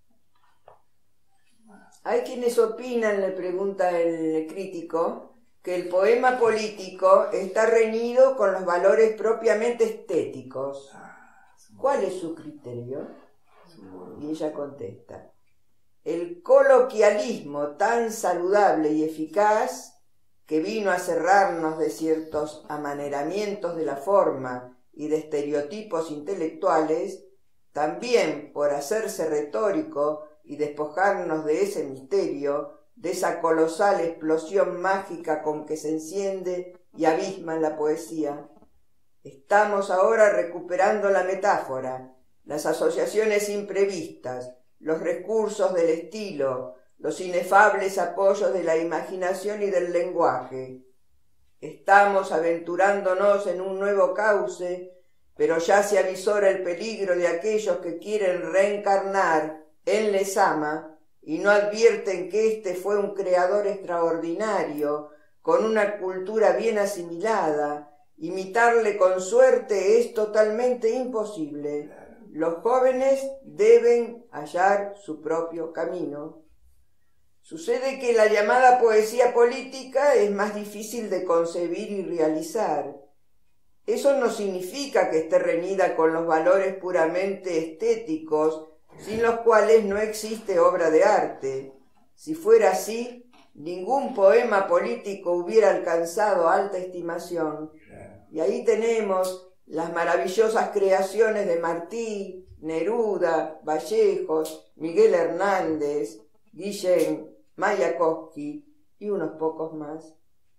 Hay quienes opinan, le pregunta el crítico, que el poema político está reñido con los valores propiamente estéticos. ¿Cuál es su criterio? Y ella contesta: el coloquialismo tan saludable y eficaz que vino a cerrarnos de ciertos amaneramientos de la forma y de estereotipos intelectuales, también por hacerse retórico y despojarnos de ese misterio, de esa colosal explosión mágica con que se enciende y abisma la poesía. Estamos ahora recuperando la metáfora, las asociaciones imprevistas, los recursos del estilo, los inefables apoyos de la imaginación y del lenguaje. Estamos aventurándonos en un nuevo cauce, pero ya se avisora el peligro de aquellos que quieren reencarnar en Lezama y no advierten que éste fue un creador extraordinario, con una cultura bien asimilada. Imitarle con suerte es totalmente imposible. Los jóvenes deben hallar su propio camino. Sucede que la llamada poesía política es más difícil de concebir y realizar. Eso no significa que esté reñida con los valores puramente estéticos, sin los cuales no existe obra de arte. Si fuera así, ningún poema político hubiera alcanzado alta estimación. Y ahí tenemos las maravillosas creaciones de Martí, Neruda, Vallejos, Miguel Hernández, Guillén, Mayakovsky y unos pocos más.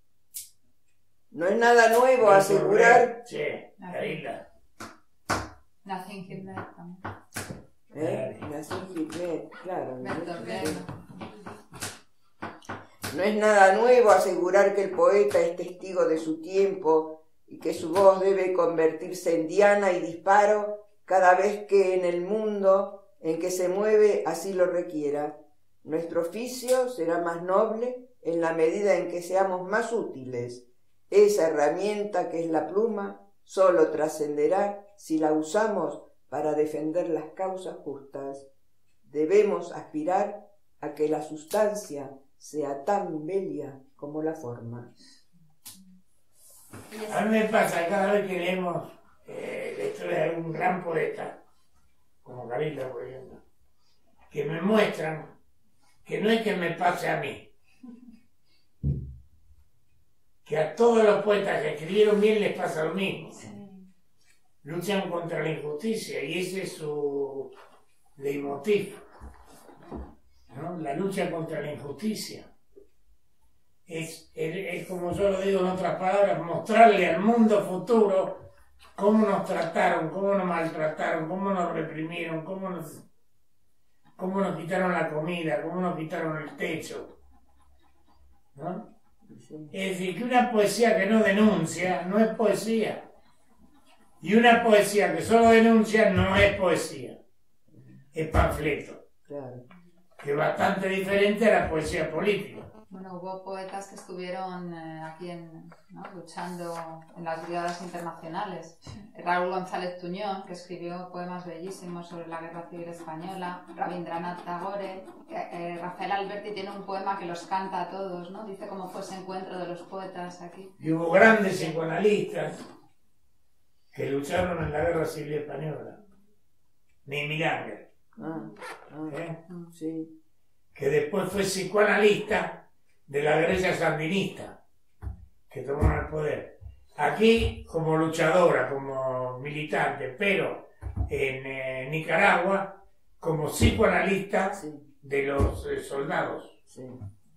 No es nada nuevo asegurar... Sí, la isla. Nací en Hitler también. ¿Eh? Nací en Hitler, claro. Bertolt No es nada nuevo asegurar que el poeta es testigo de su tiempo y que su voz debe convertirse en diana y disparo cada vez que en el mundo en que se mueve así lo requiera. Nuestro oficio será más noble en la medida en que seamos más útiles. Esa herramienta que es la pluma solo trascenderá si la usamos para defender las causas justas. Debemos aspirar a que la sustancia sea tan bella como la forma. A mí me pasa cada vez que leemos eh, la historia de un gran poeta, como Carilla, por ejemplo, que me muestran que no es que me pase a mí, que a todos los poetas que escribieron bien les pasa lo mismo. Luchan contra la injusticia y ese es su leitmotiv, ¿no? La lucha contra la injusticia. Es, es, es como yo lo digo en otras palabras, mostrarle al mundo futuro cómo nos trataron, cómo nos maltrataron, cómo nos reprimieron, cómo nos, cómo nos quitaron la comida, cómo nos quitaron el techo, ¿no? Es decir, que una poesía que no denuncia no es poesía. Y una poesía que solo denuncia no es poesía. Es panfleto. Claro. Que es bastante diferente a la poesía política. Bueno, hubo poetas que estuvieron eh, aquí en, ¿no? luchando en las brigadas internacionales. Raúl González Tuñón, que escribió poemas bellísimos sobre la Guerra Civil Española. Rabindranath Tagore. Eh, eh, Rafael Alberti tiene un poema que los canta a todos, ¿no? Dice cómo fue ese encuentro de los poetas aquí. Y hubo grandes psicoanalistas que lucharon en la Guerra Civil Española. Mimi Ganger. Ah, ah, ¿Eh? sí. Que después fue psicoanalista de la guerrilla sandinista, que tomó el poder. Aquí como luchadora, como militante, pero en eh, Nicaragua como psicoanalista Sí. de los eh, soldados. Sí.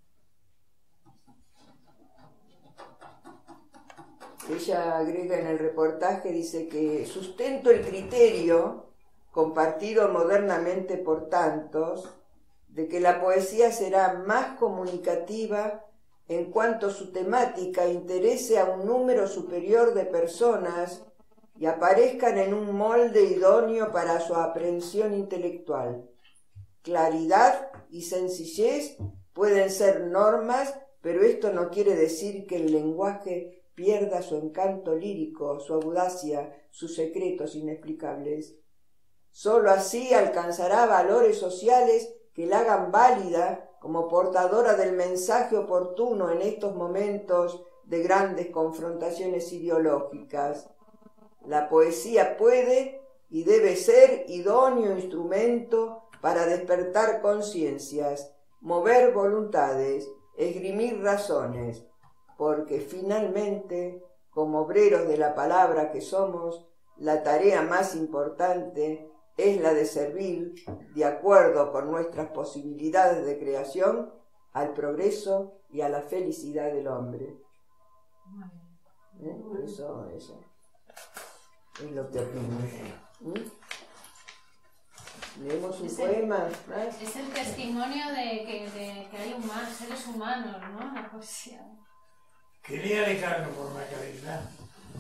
Ella agrega en el reportaje, dice que sustento el criterio, compartido modernamente por tantos, de que la poesía será más comunicativa en cuanto su temática interese a un número superior de personas y aparezcan en un molde idóneo para su aprehensión intelectual. Claridad y sencillez pueden ser normas, pero esto no quiere decir que el lenguaje pierda su encanto lírico, su audacia, sus secretos inexplicables. Sólo así alcanzará valores sociales que la hagan válida como portadora del mensaje oportuno en estos momentos de grandes confrontaciones ideológicas. La poesía puede y debe ser idóneo instrumento para despertar conciencias, mover voluntades, esgrimir razones, porque finalmente, como obreros de la palabra que somos, la tarea más importante es la de servir, de acuerdo con nuestras posibilidades de creación, al progreso y a la felicidad del hombre. ¿Eh? Eso, eso es lo que opino. ¿Mm? Leemos un Es poema. el, ¿eh? es el testimonio de que, de que hay humanos, seres humanos, ¿no? La poesía. Quería dejarlo por Macarena.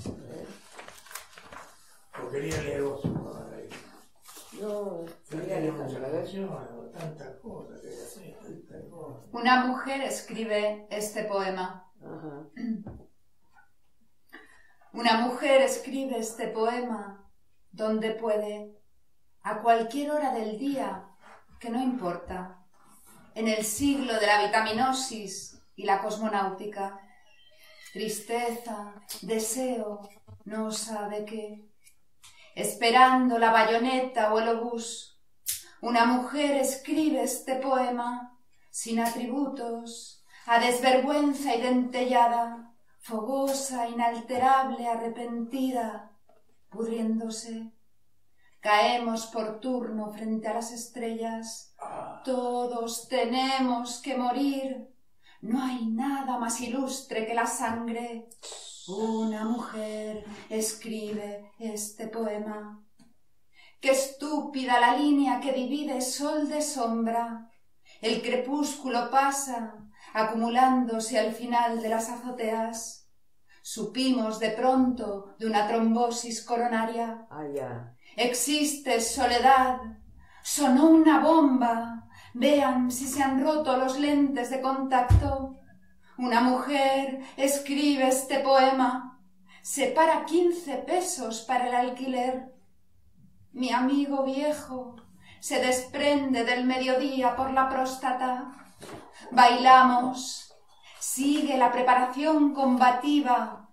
O quería leer vos por Macarena. No, quería dejarlo. Tantas cosas que hacer, tantas cosas. Una mujer escribe este poema. Ajá. Una mujer escribe este poema donde puede, a cualquier hora del día, que no importa, en el siglo de la vitaminosis y la cosmonáutica. Tristeza, deseo, no sabe qué. Esperando la bayoneta o el obús, una mujer escribe este poema sin atributos, a desvergüenza y dentellada, fogosa, inalterable, arrepentida, pudriéndose. Caemos por turno frente a las estrellas. Todos tenemos que morir. No hay nada más ilustre que la sangre. Una mujer escribe este poema. Qué estúpida la línea que divide sol de sombra. El crepúsculo pasa, acumulándose al final de las azoteas. Supimos de pronto de una trombosis coronaria. Ah, ya. Existe soledad. Sonó una bomba. Vean si se han roto los lentes de contacto. Una mujer escribe este poema. Separa quince pesos para el alquiler. Mi amigo viejo se desprende del mediodía por la próstata. Bailamos. Sigue la preparación combativa.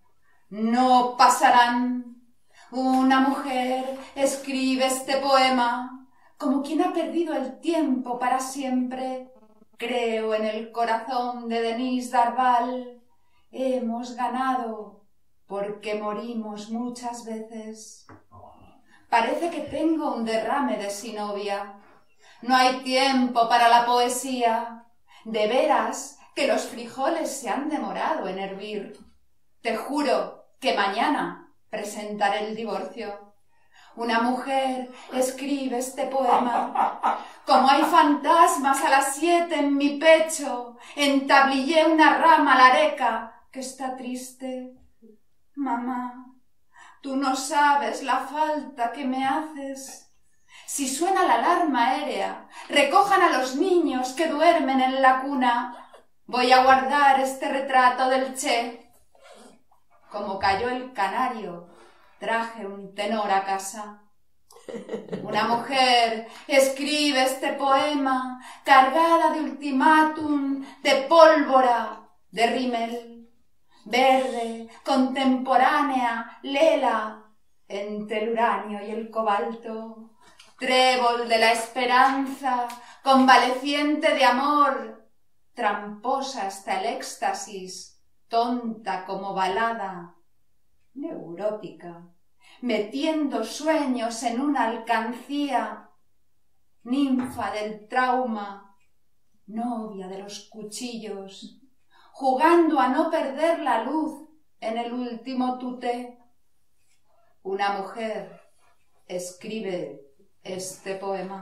No pasarán. Una mujer escribe este poema como quien ha perdido el tiempo para siempre. Creo en el corazón de Denise Darval. Hemos ganado porque morimos muchas veces. Parece que tengo un derrame de sinovia. No hay tiempo para la poesía. De veras que los frijoles se han demorado en hervir. Te juro que mañana presentaré el divorcio. Una mujer escribe este poema. Como hay fantasmas a las siete en mi pecho, entablillé una rama lareca que está triste. Mamá, tú no sabes la falta que me haces. Si suena la alarma aérea, recojan a los niños que duermen en la cuna. Voy a guardar este retrato del Che. Como cayó el canario, traje un tenor a casa. Una mujer escribe este poema cargada de ultimátum, de pólvora, de rímel, verde, contemporánea, lela, entre el uranio y el cobalto, trébol de la esperanza, convaleciente de amor, tramposa hasta el éxtasis, tonta como balada, neurótica, metiendo sueños en una alcancía, ninfa del trauma, novia de los cuchillos, jugando a no perder la luz en el último tuté. Una mujer escribe este poema.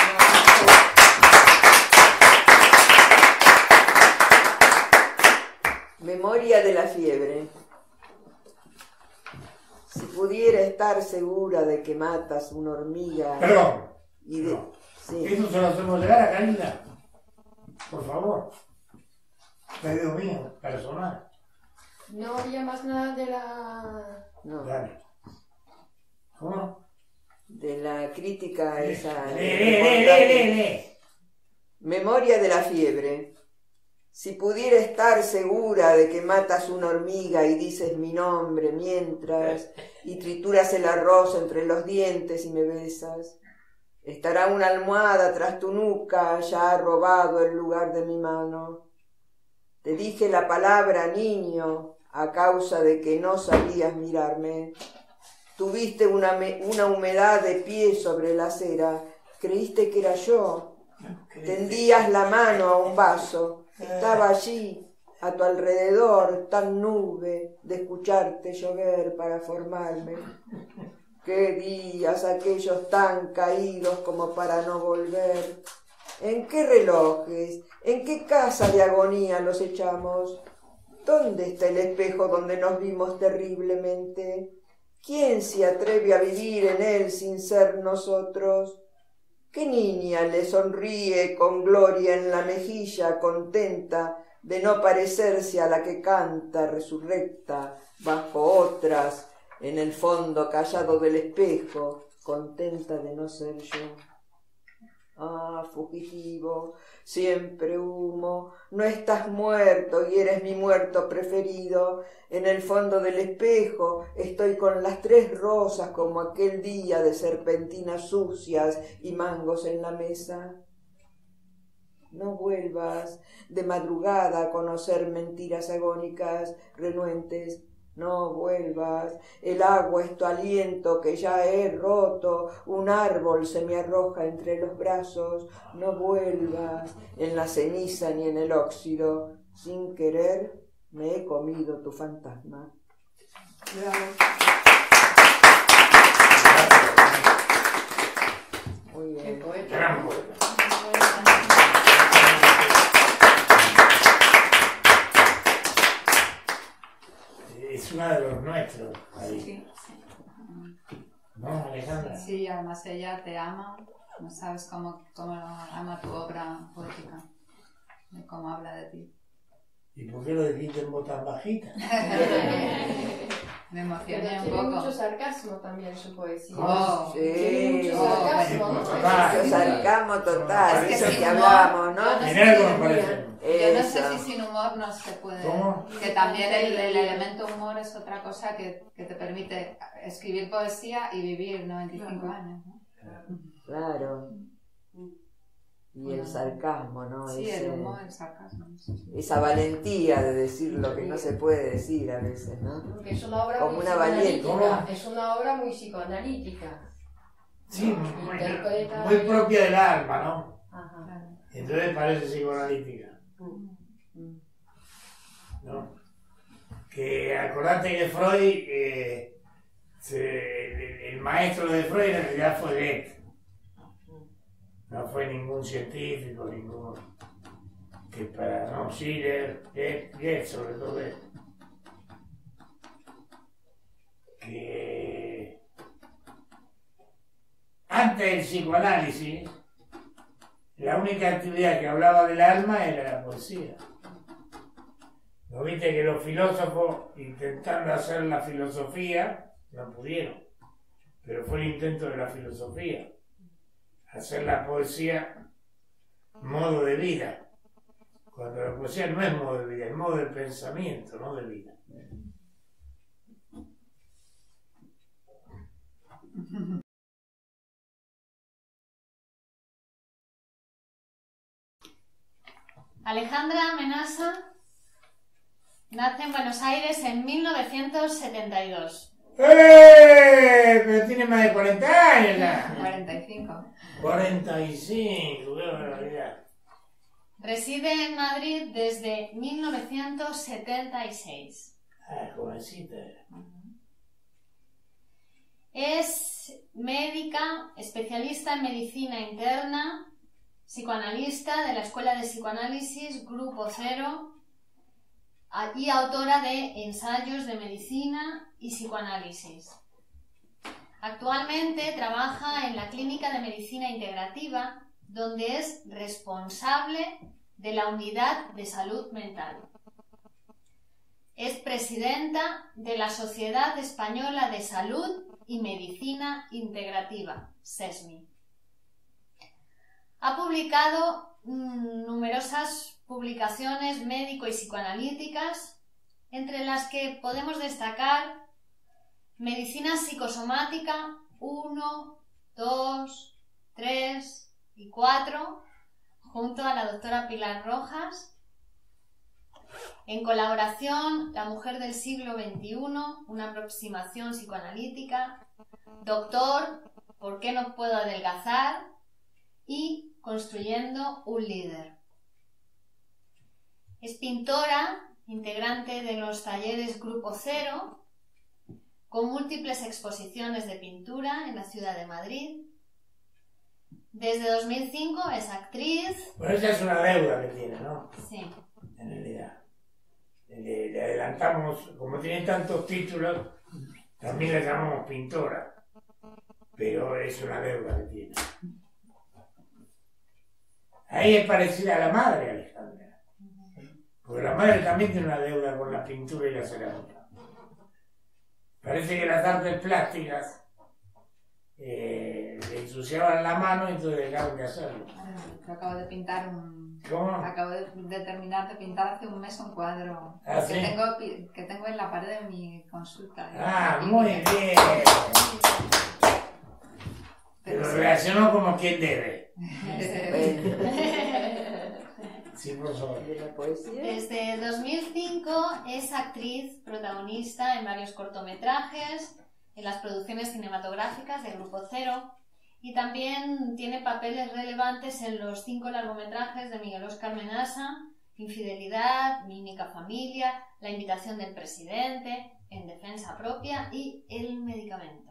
Memoria de la fiebre. Si pudiera estar segura de que matas una hormiga... Perdón. Y de... No. Sí. Eso se lo hacemos llegar a Karina. Por favor. Pedido mío, personal. No había más nada de la... No. Dale. ¿Cómo? De la crítica esa... Le, le, le, le, le, le. Memoria de la fiebre. Si pudiera estar segura de que matas una hormiga y dices mi nombre mientras y trituras el arroz entre los dientes y me besas, estará una almohada tras tu nuca, ya ha robado el lugar de mi mano. Te dije la palabra niño a causa de que no sabías mirarme. Tuviste una, una humedad de pie sobre la acera, creíste que era yo. Tendías la mano a un vaso. Estaba allí, a tu alrededor, tan nube de escucharte llover para formarme. Qué días aquellos tan caídos como para no volver. ¿En qué relojes, en qué casa de agonía los echamos? ¿Dónde está el espejo donde nos vimos terriblemente? ¿Quién se atreve a vivir en él sin ser nosotros? ¿Qué niña le sonríe con gloria en la mejilla, contenta de no parecerse a la que canta resurrecta bajo otras, en el fondo callado del espejo, contenta de no ser yo? Ah, fugitivo, siempre humo, no estás muerto y eres mi muerto preferido. En el fondo del espejo estoy con las tres rosas como aquel día de serpentinas sucias y mangos en la mesa. No vuelvas de madrugada a conocer mentiras agónicas, renuentes. No vuelvas, el agua es tu aliento que ya he roto, un árbol se me arroja entre los brazos. No vuelvas en la ceniza ni en el óxido, sin querer me he comido tu fantasma. Bravo. Muy bien. Gran poema. Es uno de los nuestros. Ahí. Sí. ¿No, Alejandra? Sí, además ella te ama. No sabes cómo, cómo ama tu obra poética, de cómo habla de ti. ¿Y por qué lo dijiste en voz tan bajita? Me emocioné Pero un tiene poco. mucho sarcasmo también su poesía. Oh, Sí. Tiene mucho Oh, sarcasmo, ¿no? total. Mucho sarcasmo total, Es que eso sin que humor, hablábamos, ¿no? yo no Mirá cómo parece. Yo no sé Eso. si sin humor no se puede. ¿Cómo? Que también el, el elemento humor es otra cosa que, que te permite escribir poesía y vivir noventa y cinco años, ¿no? Claro. Y el sarcasmo, ¿no? Sí, Ese- el humor, el sarcasmo. esa valentía de decir lo que no se puede decir a veces, ¿no? Porque es una obra Como muy una valiente. psicoanalítica. Es una obra muy psicoanalítica. Sí, Interpreta- muy propia del alma, ¿no? Ajá. Entonces parece psicoanalítica. ¿No? Que acordate que Freud eh, se, el, el maestro de Freud en realidad fue Goethe. No fue ningún científico, ningún... que para... no, Schiller, Goethe, Goethe sobre todo Goethe. Que... antes del psicoanálisis, la única actividad que hablaba del alma era la poesía. ¿No viste que los filósofos, intentando hacer la filosofía, no pudieron? Pero fue el intento de la filosofía. Hacer la poesía modo de vida. Cuando la poesía no es modo de vida, es modo de pensamiento, no de vida. Alejandra Amenaza nace en Buenos Aires en mil novecientos setenta y dos. ¡Eh! Pero tiene más de cuarenta años ya. cuarenta y cinco. cuarenta y cinco, qué barbaridad. Reside en Madrid desde mil novecientos setenta y seis. Ah, jovencita. Es médica, especialista en medicina interna, psicoanalista de la Escuela de Psicoanálisis Grupo Cero y autora de ensayos de medicina y psicoanálisis. Actualmente trabaja en la Clínica de Medicina Integrativa, donde es responsable de la Unidad de Salud Mental. Es presidenta de la Sociedad Española de Salud y Medicina Integrativa, SESMI. Ha publicado mmm, numerosas publicaciones médico y psicoanalíticas, entre las que podemos destacar Medicina Psicosomática uno, dos, tres y cuatro, junto a la doctora Pilar Rojas. En colaboración, La mujer del siglo veintiuno, una aproximación psicoanalítica. Doctor, ¿por qué no puedo adelgazar? Y Construyendo un líder. Es pintora, integrante de los talleres Grupo Cero, con múltiples exposiciones de pintura en la ciudad de Madrid. Desde dos mil cinco es actriz. Bueno, esa es una deuda que tiene, ¿no? Sí. En realidad. Le, le adelantamos, como tiene tantos títulos, también la llamamos pintora. Pero es una deuda que tiene. Ahí es parecida a la madre, Alejandra. Porque la madre también tiene una deuda con la pintura y la cerámica. Parece que las artes plásticas eh, le ensuciaban la mano y entonces dejaron de hacerlo. Yo acabo de pintar un... ¿Cómo? Acabo de, de terminar de pintar hace un mes un cuadro ¿Ah, que, sí? tengo, que tengo en la pared de mi consulta. Ah, muy bien. Te lo relacionó como quien debe. Sí, por favor. ¿De la poesía? Desde dos mil cinco es actriz protagonista en varios cortometrajes, en las producciones cinematográficas de Grupo Cero, y también tiene papeles relevantes en los cinco largometrajes de Miguel Óscar Menasa: Infidelidad, Mi única familia, La invitación del presidente, En defensa propia y El medicamento.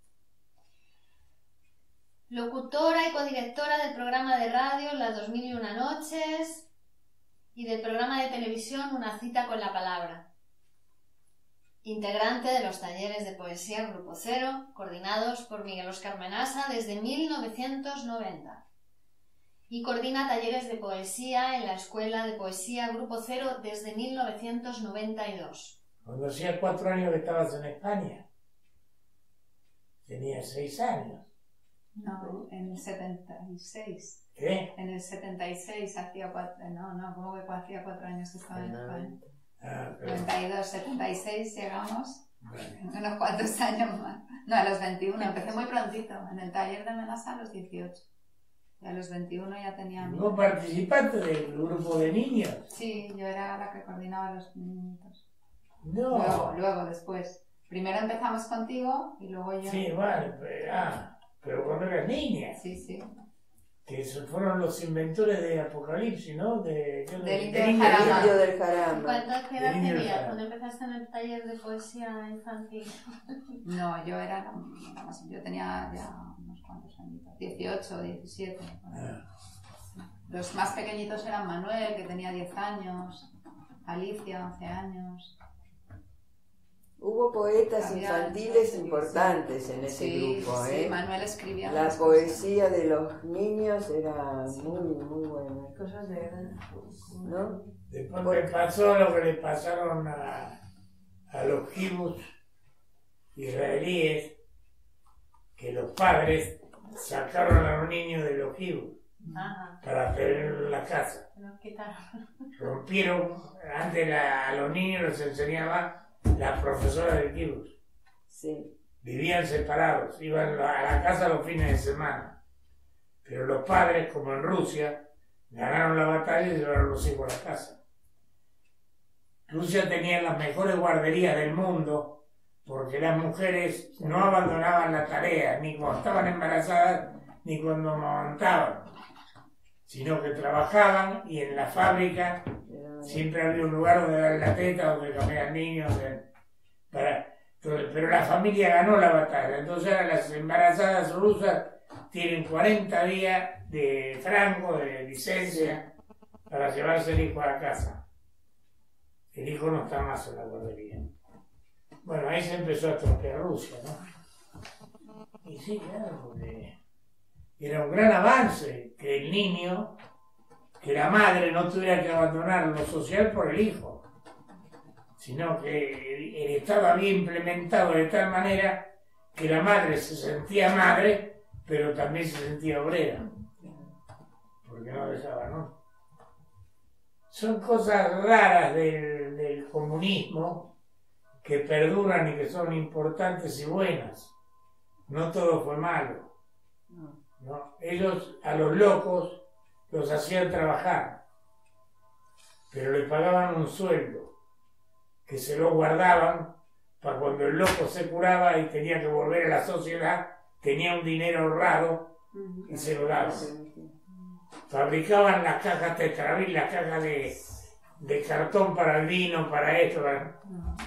Locutora y codirectora del programa de radio Las dos mil y una noches y del programa de televisión Una cita con la palabra. Integrante de los talleres de poesía Grupo Cero, coordinados por Miguel Óscar Menasa desde mil novecientos noventa. Y coordina talleres de poesía en la Escuela de Poesía Grupo Cero desde mil novecientos noventa y dos. Cuando hacía cuatro años que estabas en España, tenía seis años. No, en el setenta y seis. ¿Qué? En el setenta y seis hacía cuatro... No, no, ¿cómo que hacía cuatro años que estaba en España? Ah, pero... noventa y dos, setenta y seis llegamos. Vale. Unos cuantos años más. No, a los veintiuno. Empecé muy prontito. En el taller de Menasa a los dieciocho. Y a los veintiuno ya tenía... ¿No participaste del grupo de niños? Sí, yo era la que coordinaba los niñitos. No. Luego, luego, después. Primero empezamos contigo y luego yo... Sí, vale, pero, ah, pero cuando eras niña. Sí, sí. que esos fueron los inventores de Apocalipsis, ¿no? De, de, Del de, indio del jarama. Indio del jarama. ¿Cuánto edad Del indio del tenías jarama. cuando empezaste en el taller de poesía infantil? No, yo era la- la más- yo tenía ya unos cuantos añitos, dieciocho, diecisiete. Ah, Los más pequeñitos eran Manuel, que tenía diez años, Alicia, once años. Hubo poetas Había- infantiles sí, importantes en ese Sí, grupo, sí, ¿eh? Manuel escribía La muchas poesía de los niños era muy, muy buena, Cosas de edad. ¿no? después Porque- me pasó lo que le pasaron a, a los kibbutz israelíes, que los padres sacaron a los niños de los kibbutz Ajá, para tenerlos en la casa. nos quitaron. Rompieron, antes la- a los niños les enseñaba la profesora del kibbutz. Sí. Vivían separados, iban a la casa los fines de semana. Pero los padres, como en Rusia, ganaron la batalla y llevaron los hijos a la casa. Rusia tenía las mejores guarderías del mundo porque las mujeres no abandonaban la tarea, ni cuando estaban embarazadas, ni cuando amamantaban, sino que trabajaban y en la fábrica Era- siempre había un lugar donde dar la teta, donde cambiar niños, de- para, entonces, pero la familia ganó la batalla. Entonces ahora las embarazadas rusas tienen cuarenta días de franco, de licencia, para llevarse el hijo a la casa. El hijo no está más en la guardería. Bueno, ahí se empezó a estropear Rusia, ¿no? Y sí, claro, porque era un gran avance que el niño, que la madre no tuviera que abandonar lo social por el hijo, sino que el, el estaba bien implementado de tal manera que la madre se sentía madre, pero también se sentía obrera, porque no dejaba, ¿no? Son cosas raras del, del comunismo que perduran y que son importantes y buenas. No todo fue malo, ¿no? Ellos a los locos los hacían trabajar, pero les pagaban un sueldo que se lo guardaban para cuando el loco se curaba y tenía que volver a la sociedad, tenía un dinero ahorrado y se lo daban. Fabricaban las cajas Tetrabil, las cajas de, de cartón para el vino, para esto. Para...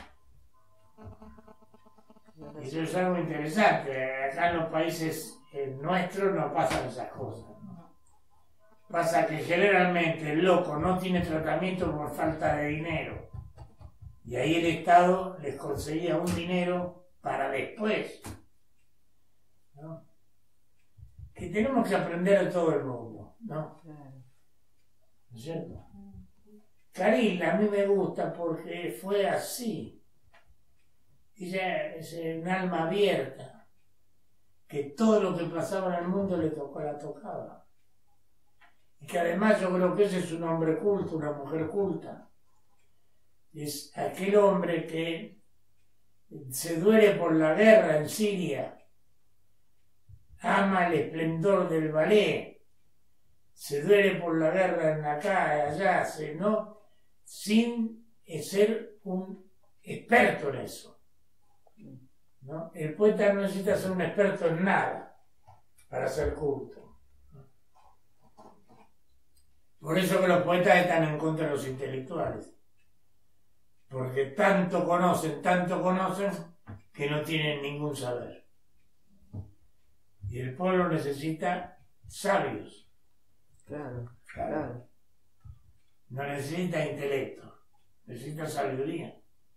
Y eso es algo interesante. Acá en los países eh, nuestros no pasan esas cosas. Pasa que generalmente el loco no tiene tratamiento por falta de dinero. Y ahí el Estado les conseguía un dinero para después, ¿no? Que tenemos que aprender de todo el mundo, ¿no? ¿No es cierto? Caril a mí me gusta porque fue así. Ella es un alma abierta, que todo lo que pasaba en el mundo le tocó, la tocaba. Y que además yo creo que ese es un hombre culto, una mujer culta. Es aquel hombre que se duele por la guerra en Siria, ama el esplendor del ballet, se duele por la guerra en acá, allá, se, ¿no? Sin ser un experto en eso, ¿no? El poeta no necesita ser un experto en nada para ser culto. Por eso que los poetas están en contra de los intelectuales, porque tanto conocen, tanto conocen, que no tienen ningún saber. Y el pueblo necesita sabios. Claro, claro. No necesita intelecto, necesita sabiduría.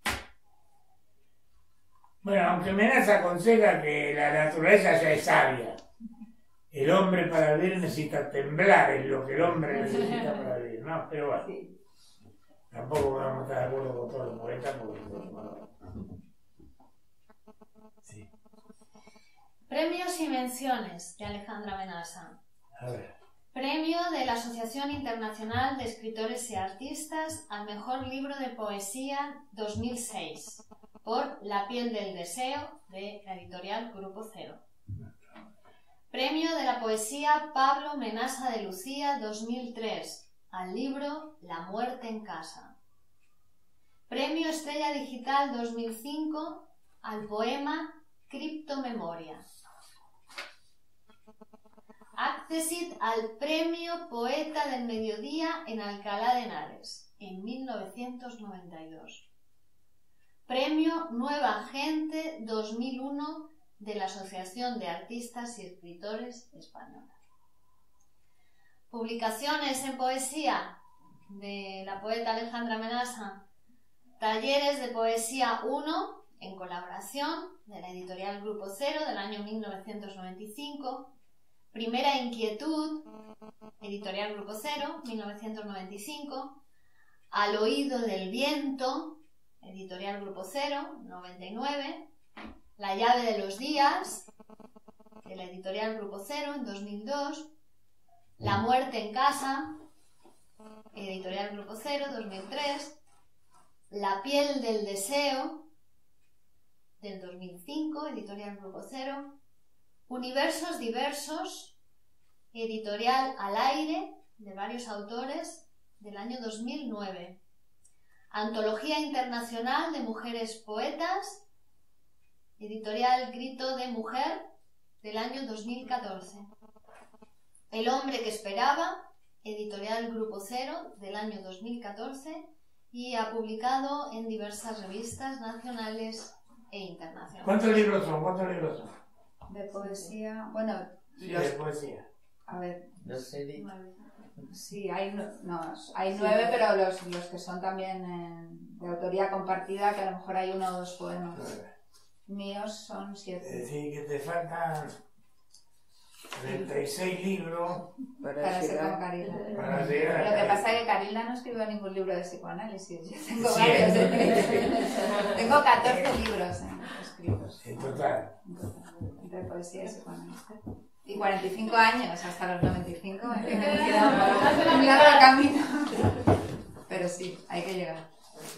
Bueno, aunque Menas aconseja que la naturaleza ya es sabia, el hombre para vivir necesita temblar en lo que el hombre necesita para vivir, ¿no? Pero bueno, tampoco vamos a estar de acuerdo con todos los poetas porque... Sí. Premios y menciones de Alejandra Benassa. A ver. Premio de la Asociación Internacional de Escritores y Artistas al Mejor Libro de Poesía dos mil seis por La piel del deseo de la editorial Grupo Cero. Premio de la Poesía Pablo Menasa de Lucía dos mil tres al libro La muerte en casa. Premio Estrella Digital dos mil cinco al poema Criptomemoria. Accedit al Premio Poeta del Mediodía en Alcalá de Henares, en mil novecientos noventa y dos. Premio Nueva Gente dos mil uno de la Asociación de Artistas y Escritores Española. Publicaciones en poesía de la poeta Alejandra Menasa. Talleres de Poesía uno, en colaboración, de la editorial Grupo Cero, del año mil novecientos noventa y cinco. Primera Inquietud, editorial Grupo Cero, mil novecientos noventa y cinco. Al Oído del Viento, editorial Grupo Cero, noventa y nueve. La Llave de los Días, de la editorial Grupo Cero, en dos mil dos. La Muerte en Casa, editorial Grupo Cero, dos mil tres. La Piel del Deseo, del dos mil cinco, editorial Grupo Cero. Universos Diversos, editorial Al Aire, de varios autores, del año dos mil nueve. Antología Internacional de Mujeres Poetas, editorial Grito de Mujer, del año dos mil catorce. El Hombre que Esperaba, editorial Grupo Cero, del año dos mil catorce, y ha publicado en diversas revistas nacionales e internacionales. ¿Cuántos libros son? ¿Cuántos libros son? De poesía, bueno... Sí, los, de poesía. A ver... Los edit. Sí, hay, no, no, hay nueve, sí, pero los, los que son también eh, de autoría compartida, que a lo mejor hay uno o dos poemas. Nueve. Míos son siete. Es decir, que te faltan treinta y seis libros para, para ser como Carilda. Para llegar Lo que pasa es que Carilda no escribió ningún libro de psicoanálisis. Yo tengo sí, varios. Tengo catorce libros eh, escritos. En total. Entre poesía y psicoanálisis. Y cuarenta y cinco años, hasta los noventa y cinco. Me queda un largo camino. Pero sí, hay que llegar.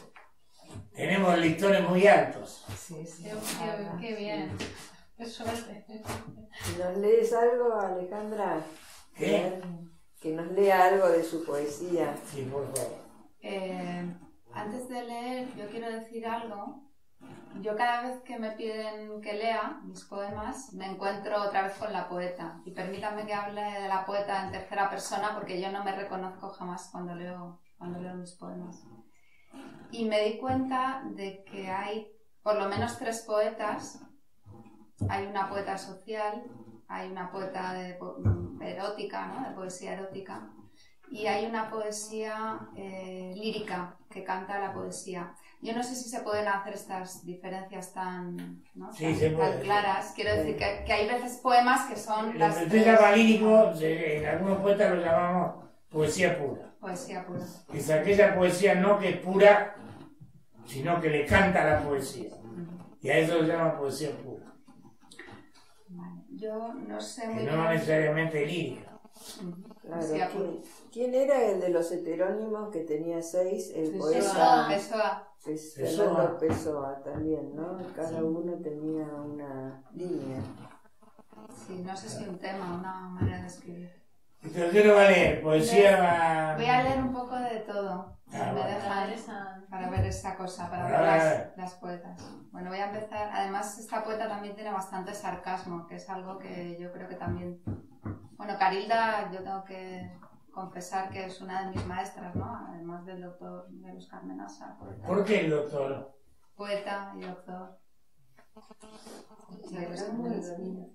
Tenemos listones muy altos. Sí, sí. Qué, qué, qué bien. Qué suerte. ¿Nos lees algo, Alejandra? ¿Qué? Que nos lea algo de su poesía. Sí, por favor. Eh, antes de leer, yo quiero decir algo. Yo cada vez que me piden que lea mis poemas, me encuentro otra vez con la poeta. Y permítanme que hable de la poeta en tercera persona, porque yo no me reconozco jamás cuando leo, cuando leo mis poemas. Y me di cuenta de que hay por lo menos tres poetas. Hay una poeta social, hay una poeta de, de erótica, ¿no? De poesía erótica, y hay una poesía eh, lírica que canta la poesía. Yo no sé si se pueden hacer estas diferencias tan, ¿no? Sí, tan, se puede, tan claras. Quiero sí. decir que, que hay veces poemas que son... Lo las que usted llama lírico, en algunos poetas lo llamamos poesía pura. Poesía pura. Es aquella poesía no que es pura, sino que le canta la poesía. Y a eso lo llama poesía pura. Vale. Yo no sé muy que no bien. necesariamente lírica. Claro, ¿quién, ¿Quién era el de los heterónimos que tenía seis? El poeta Pessoa. Fernando Pessoa también, ¿no? Cada uno tenía una línea. Sí, no sé si un tema, una manera de escribir. Entonces yo lo voy a leer, poesía va... Voy a leer un poco de todo, si Ah, me bueno. dejan esa, para ver esa cosa, para Ah, ver las, vale. las poetas. Bueno, voy a empezar. Además, esta poeta también tiene bastante sarcasmo, que es algo que yo creo que también... Bueno, Carilda, yo tengo que confesar que es una de mis maestras, ¿no? Además del doctor de los Carmenasa. Poeta. ¿Por qué el doctor? Poeta y doctor. De los Carmenasa.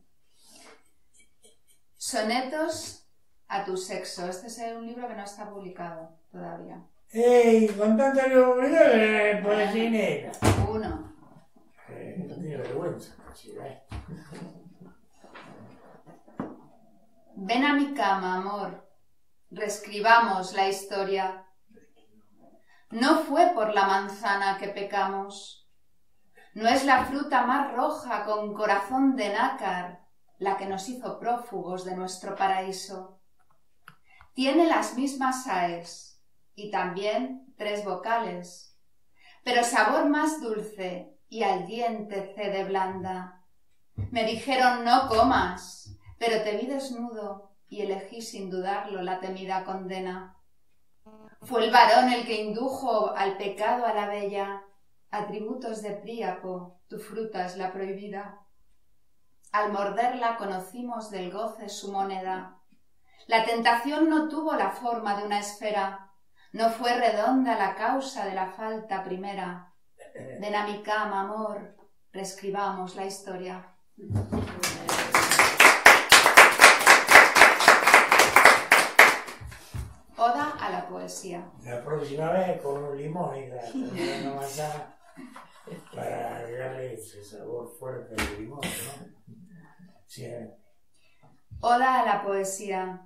Sonetos a tu sexo. Este es un libro que no está publicado todavía. ¡Ey! Con tanta libertad de poesía negra. Uno. Eh, no tiene vergüenza. Sí, ¿eh? Ven a mi cama, amor. Reescribamos la historia. No fue por la manzana que pecamos. No es la fruta más roja con corazón de nácar la que nos hizo prófugos de nuestro paraíso. Tiene las mismas aes y también tres vocales, pero sabor más dulce y al diente cede blanda. Me dijeron no comas, pero te vi desnudo y elegí sin dudarlo la temida condena. Fue el varón el que indujo al pecado a la bella, atributos de Príapo, tu fruta es la prohibida. Al morderla conocimos del goce su moneda. La tentación no tuvo la forma de una esfera, no fue redonda la causa de la falta primera. De Namikama, amor, reescribamos la historia. Oda a la poesía. La próxima vez con un limón y la una manzana para darle ese sabor fuerte del limón, ¿no? Sí. Oda a la poesía.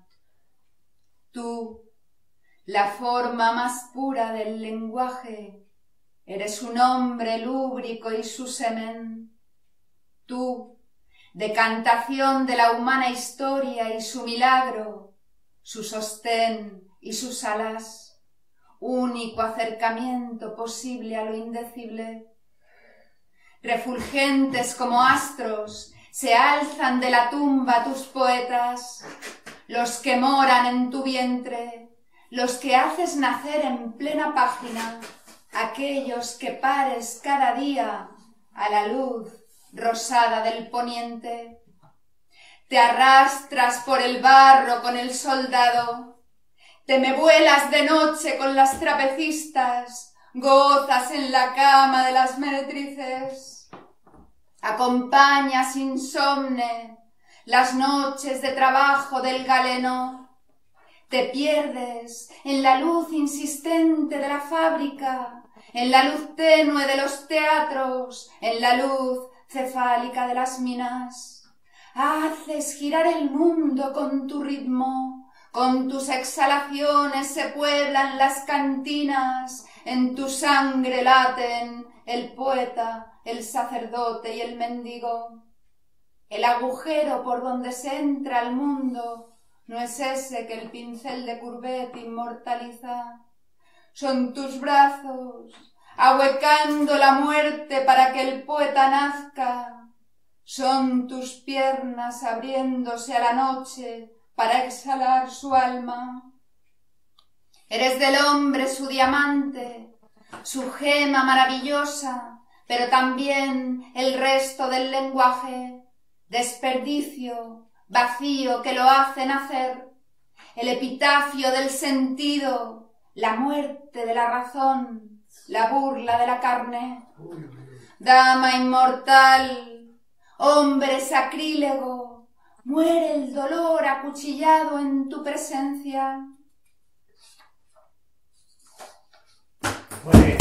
Tú, la forma más pura del lenguaje, eres un hombre lúbrico y su semen. Tú, decantación de la humana historia y su milagro, su sostén y sus alas, único acercamiento posible a lo indecible. Refulgentes como astros, se alzan de la tumba tus poetas, los que moran en tu vientre, los que haces nacer en plena página, aquellos que pares cada día a la luz rosada del poniente. Te arrastras por el barro con el soldado, te me vuelas de noche con las trapecistas, gozas en la cama de las meretrices. Acompañas insomne las noches de trabajo del galeno, te pierdes en la luz insistente de la fábrica, en la luz tenue de los teatros, en la luz cefálica de las minas. Haces girar el mundo con tu ritmo, con tus exhalaciones se pueblan las cantinas, en tu sangre laten el poeta, el sacerdote y el mendigo. El agujero por donde se entra al mundo no es ese que el pincel de Courbet inmortaliza. Son tus brazos, ahuecando la muerte para que el poeta nazca. Son tus piernas abriéndose a la noche para exhalar su alma. Eres del hombre su diamante, su gema maravillosa, pero también el resto del lenguaje, desperdicio, vacío que lo hace nacer, el epitafio del sentido, la muerte de la razón, la burla de la carne. Dama inmortal, hombre sacrílego, muere el dolor acuchillado en tu presencia. Muere,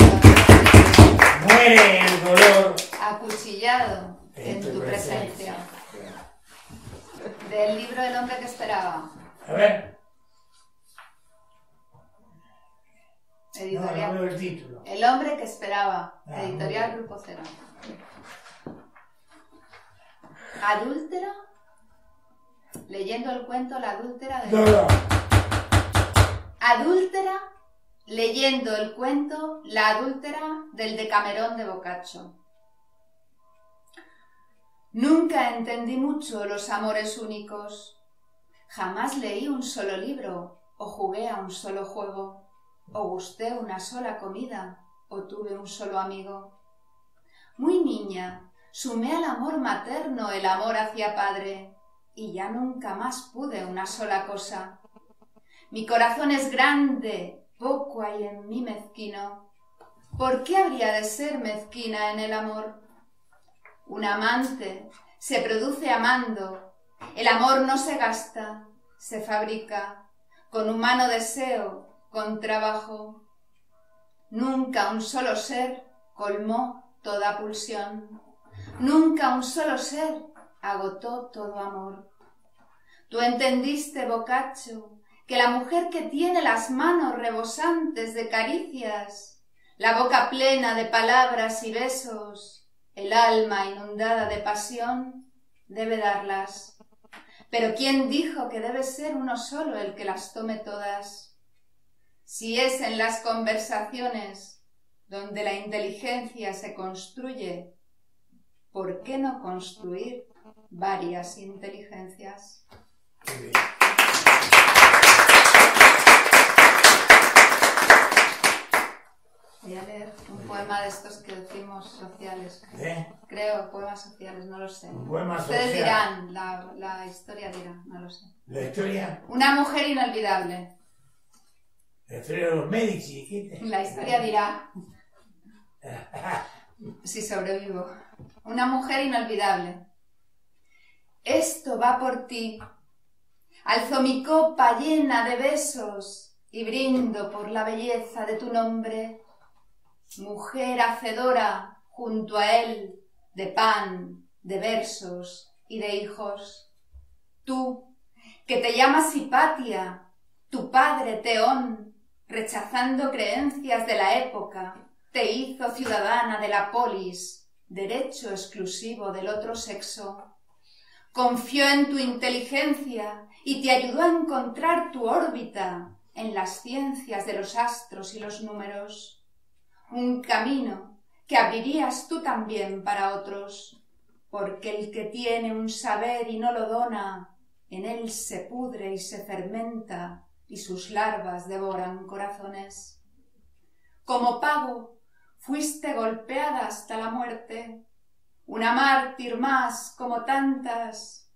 muere el dolor acuchillado en tu presencia. Del libro El hombre que esperaba. A ver. Editorial. No, no veo el título. El hombre que esperaba. Ah, Editorial Grupo Cero. ¿Adúltera? Leyendo el cuento La adúltera de... No, no. Adúltera, leyendo el cuento La adúltera del Decamerón de Boccaccio. Nunca entendí mucho los amores únicos. Jamás leí un solo libro, o jugué a un solo juego, o gusté una sola comida, o tuve un solo amigo. Muy niña, sumé al amor materno el amor hacia padre, y ya nunca más pude una sola cosa. Mi corazón es grande, poco hay en mí mezquino. ¿Por qué habría de ser mezquina en el amor? Un amante se produce amando, el amor no se gasta, se fabrica, con humano deseo, con trabajo. Nunca un solo ser colmó toda pulsión, nunca un solo ser agotó todo amor. Tú entendiste, Boccaccio, que la mujer que tiene las manos rebosantes de caricias, la boca plena de palabras y besos, el alma inundada de pasión, debe darlas. Pero ¿quién dijo que debe ser uno solo el que las tome todas? Si es en las conversaciones donde la inteligencia se construye, ¿por qué no construir varias inteligencias? Voy a leer un poema poema de estos que decimos sociales. ¿Eh? Creo, poemas sociales, no lo sé. Un poema Ustedes social. dirán, la, la historia dirá, no lo sé. La historia, Una mujer inolvidable. la historia de los Medici, ¿qué? La historia dirá, si sobrevivo. Una mujer inolvidable. Esto va por ti. Alzo mi copa llena de besos y brindo por la belleza de tu nombre. Mujer hacedora junto a él de pan, de versos y de hijos. Tú, que te llamas Hipatia, tu padre Teón, rechazando creencias de la época, te hizo ciudadana de la polis, derecho exclusivo del otro sexo. Confió en tu inteligencia y te ayudó a encontrar tu órbita en las ciencias de los astros y los números. Un camino que abrirías tú también para otros, porque el que tiene un saber y no lo dona, en él se pudre y se fermenta y sus larvas devoran corazones. Como pago, fuiste golpeada hasta la muerte, una mártir más como tantas.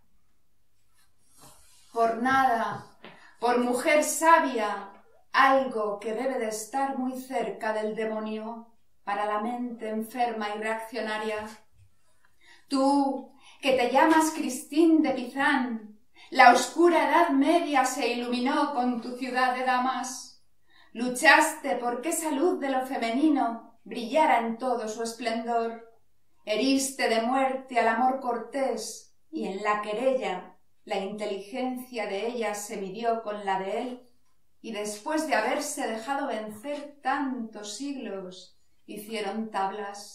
Por nada, por mujer sabia, algo que debe de estar muy cerca del demonio para la mente enferma y reaccionaria. Tú, que te llamas Cristín de Pizán, la oscura Edad Media se iluminó con tu ciudad de damas. Luchaste por que esa luz de lo femenino brillara en todo su esplendor. Heriste de muerte al amor cortés y en la querella la inteligencia de ella se midió con la de él, y después de haberse dejado vencer tantos siglos hicieron tablas.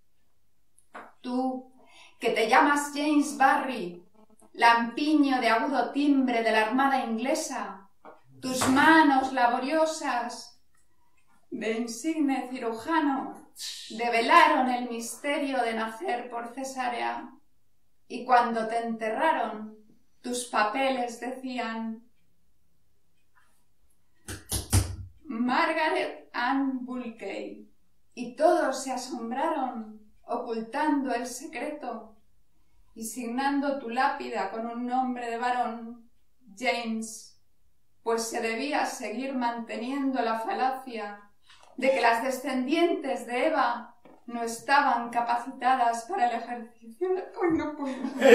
Tú, que te llamas James Barry, lampiño de agudo timbre de la armada inglesa, tus manos laboriosas de insigne cirujano develaron el misterio de nacer por cesárea, y cuando te enterraron tus papeles decían Margaret Ann Bulkey, y todos se asombraron ocultando el secreto y signando tu lápida con un nombre de varón, James, pues se debía seguir manteniendo la falacia de que las descendientes de Eva no estaban capacitadas para el ejercicio de... ¡Uy, no puedo!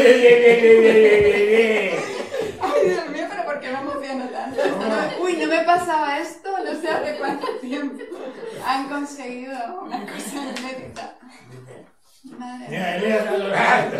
¡Ay, Dios mío, pero por qué me emociono tanto! No, ¡uy, no me pasaba esto! No sé hace cuánto tiempo han conseguido una cosa inédita. Madre Mira, le vas a llorar.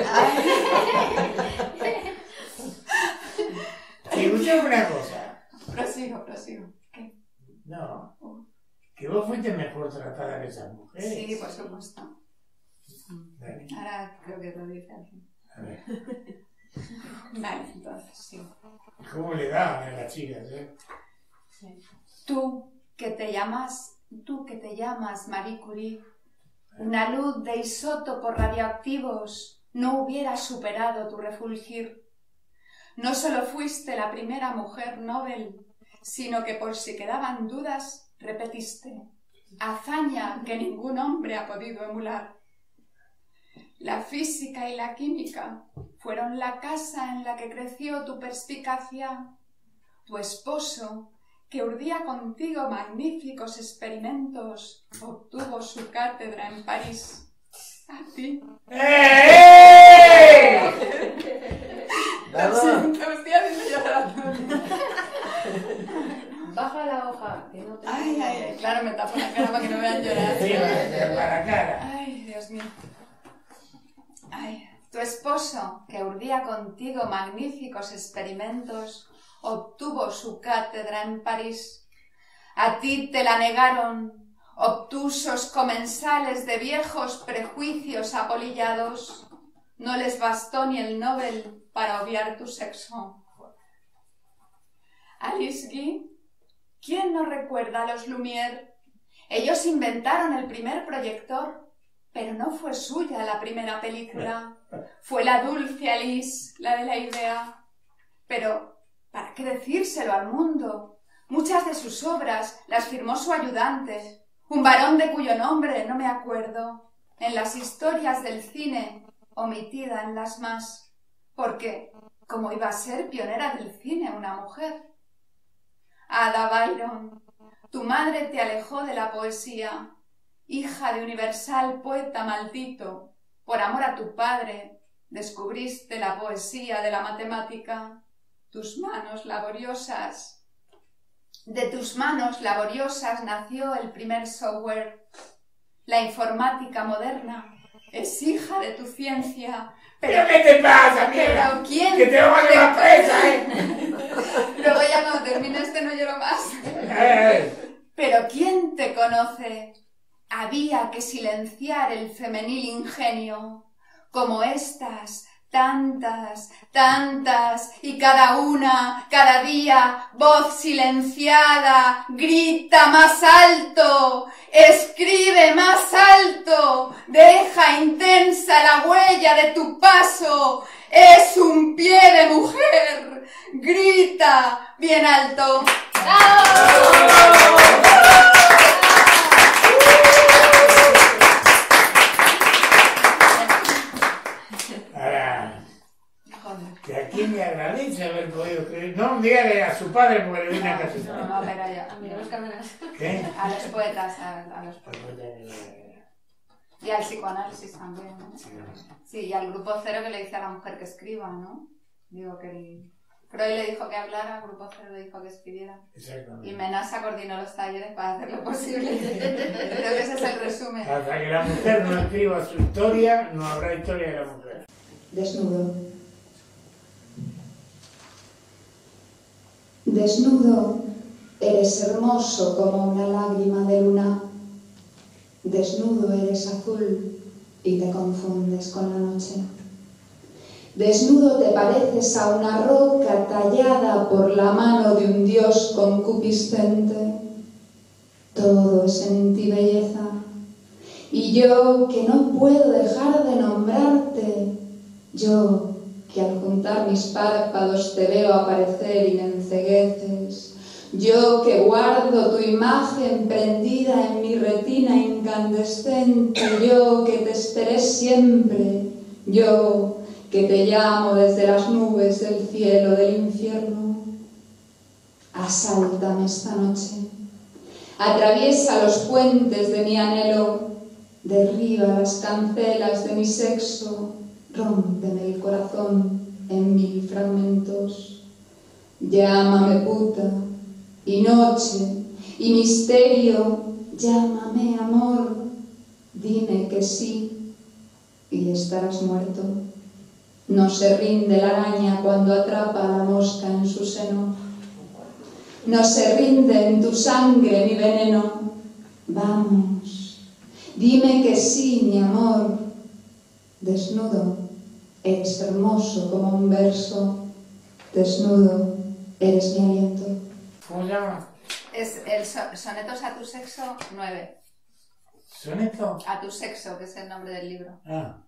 Escuchame una cosa. Prosigo, prosigo. ¿Qué? No. Que vos fuiste mejor tratada que esas mujeres. Sí, por supuesto. Dale. Ahora creo que lo dice alguien. A ver. Vale, entonces, sí. ¿Cómo le daban a las chicas, eh? Sí. Tú, que te llamas, tú que te llamas Marie Curie, una luz de isótopos radioactivos no hubiera superado tu refulgir. No solo fuiste la primera mujer Nobel, sino que por si quedaban dudas, repetiste, hazaña que ningún hombre ha podido emular. La física y la química fueron la casa en la que creció tu perspicacia. Tu esposo, que urdía contigo magníficos experimentos, obtuvo su cátedra en París. A ti. ¡Eh! Lo siento, estoy haciendo llorar. Baja la hoja, que no te... Ay, ay, ay, claro, me tapo la cara para que no vean llorar. Sí, para la cara. Ay, Dios mío. Ay, tu esposo, que urdía contigo magníficos experimentos, obtuvo su cátedra en París. A ti te la negaron, obtusos comensales de viejos prejuicios apolillados. No les bastó ni el Nobel para obviar tu sexo. Alice Guy, ¿quién no recuerda a los Lumière? Ellos inventaron el primer proyector, pero no fue suya la primera película. Fue la dulce Alice, la de la idea. Pero, ¿para qué decírselo al mundo? Muchas de sus obras las firmó su ayudante, Un varón de cuyo nombre no me acuerdo, en las historias del cine, omitida en las más, porque, como iba a ser pionera del cine una mujer. Ada Byron, tu madre te alejó de la poesía, hija de universal poeta maldito, por amor a tu padre, descubriste la poesía de la matemática. Tus manos laboriosas, de tus manos laboriosas nació el primer software. La informática moderna es hija de tu ciencia. ¿Pero qué te pasa, mierda? ¿Pero quién? Que te vamos a llevar presa, ¿eh? Luego ya cuando termine este no lloro más. Pero ¿quién te conoce? Había que silenciar el femenil ingenio, como estas, tantas, tantas, y cada una, cada día, voz silenciada, grita más alto, escribe más alto, deja intensa la huella de tu paso, es un pie de mujer, grita bien alto. ¡Bravo! Que aquí me agradece haber podido escribir. No, dígale a su padre porque le di una casita. No, no, pero ya. A mí no los carmenas. ¿Qué? A los poetas, a, a los poetas. Y al psicoanálisis también, ¿no? Sí, y al grupo cero que le dice a la mujer que escriba, ¿no? Digo que el... Freud le dijo que hablara, el grupo cero le dijo que escribiera. Exactamente. Y Menasa coordinó los talleres para hacer lo posible. Creo que ese es el resumen. Hasta que la mujer no escriba su historia, no habrá historia de la mujer. Desnudo. Desnudo, eres hermoso como una lágrima de luna. Desnudo eres azul y te confundes con la noche. Desnudo te pareces a una roca tallada por la mano de un dios concupiscente. Todo es en ti belleza. Y yo, que no puedo dejar de nombrarte, yo, que al juntar mis párpados te veo aparecer y me encegueces, yo que guardo tu imagen prendida en mi retina incandescente, yo que te esperé siempre, yo que te llamo desde las nubes del cielo del infierno. Asáltame esta noche, atraviesa los puentes de mi anhelo, derriba las cancelas de mi sexo, rómpeme el corazón en mil fragmentos. Llámame puta, y noche, y misterio, llámame amor, dime que sí, y estarás muerto. No se rinde la araña cuando atrapa a la mosca en su seno. No se rinde en tu sangre mi veneno. Vamos, dime que sí, mi amor. Desnudo, eres hermoso como un verso. Desnudo, eres mi aliento. ¿Cómo se llama? Es el so Sonetos a tu sexo nueve. ¿Soneto? A tu sexo, que es el nombre del libro. Ah.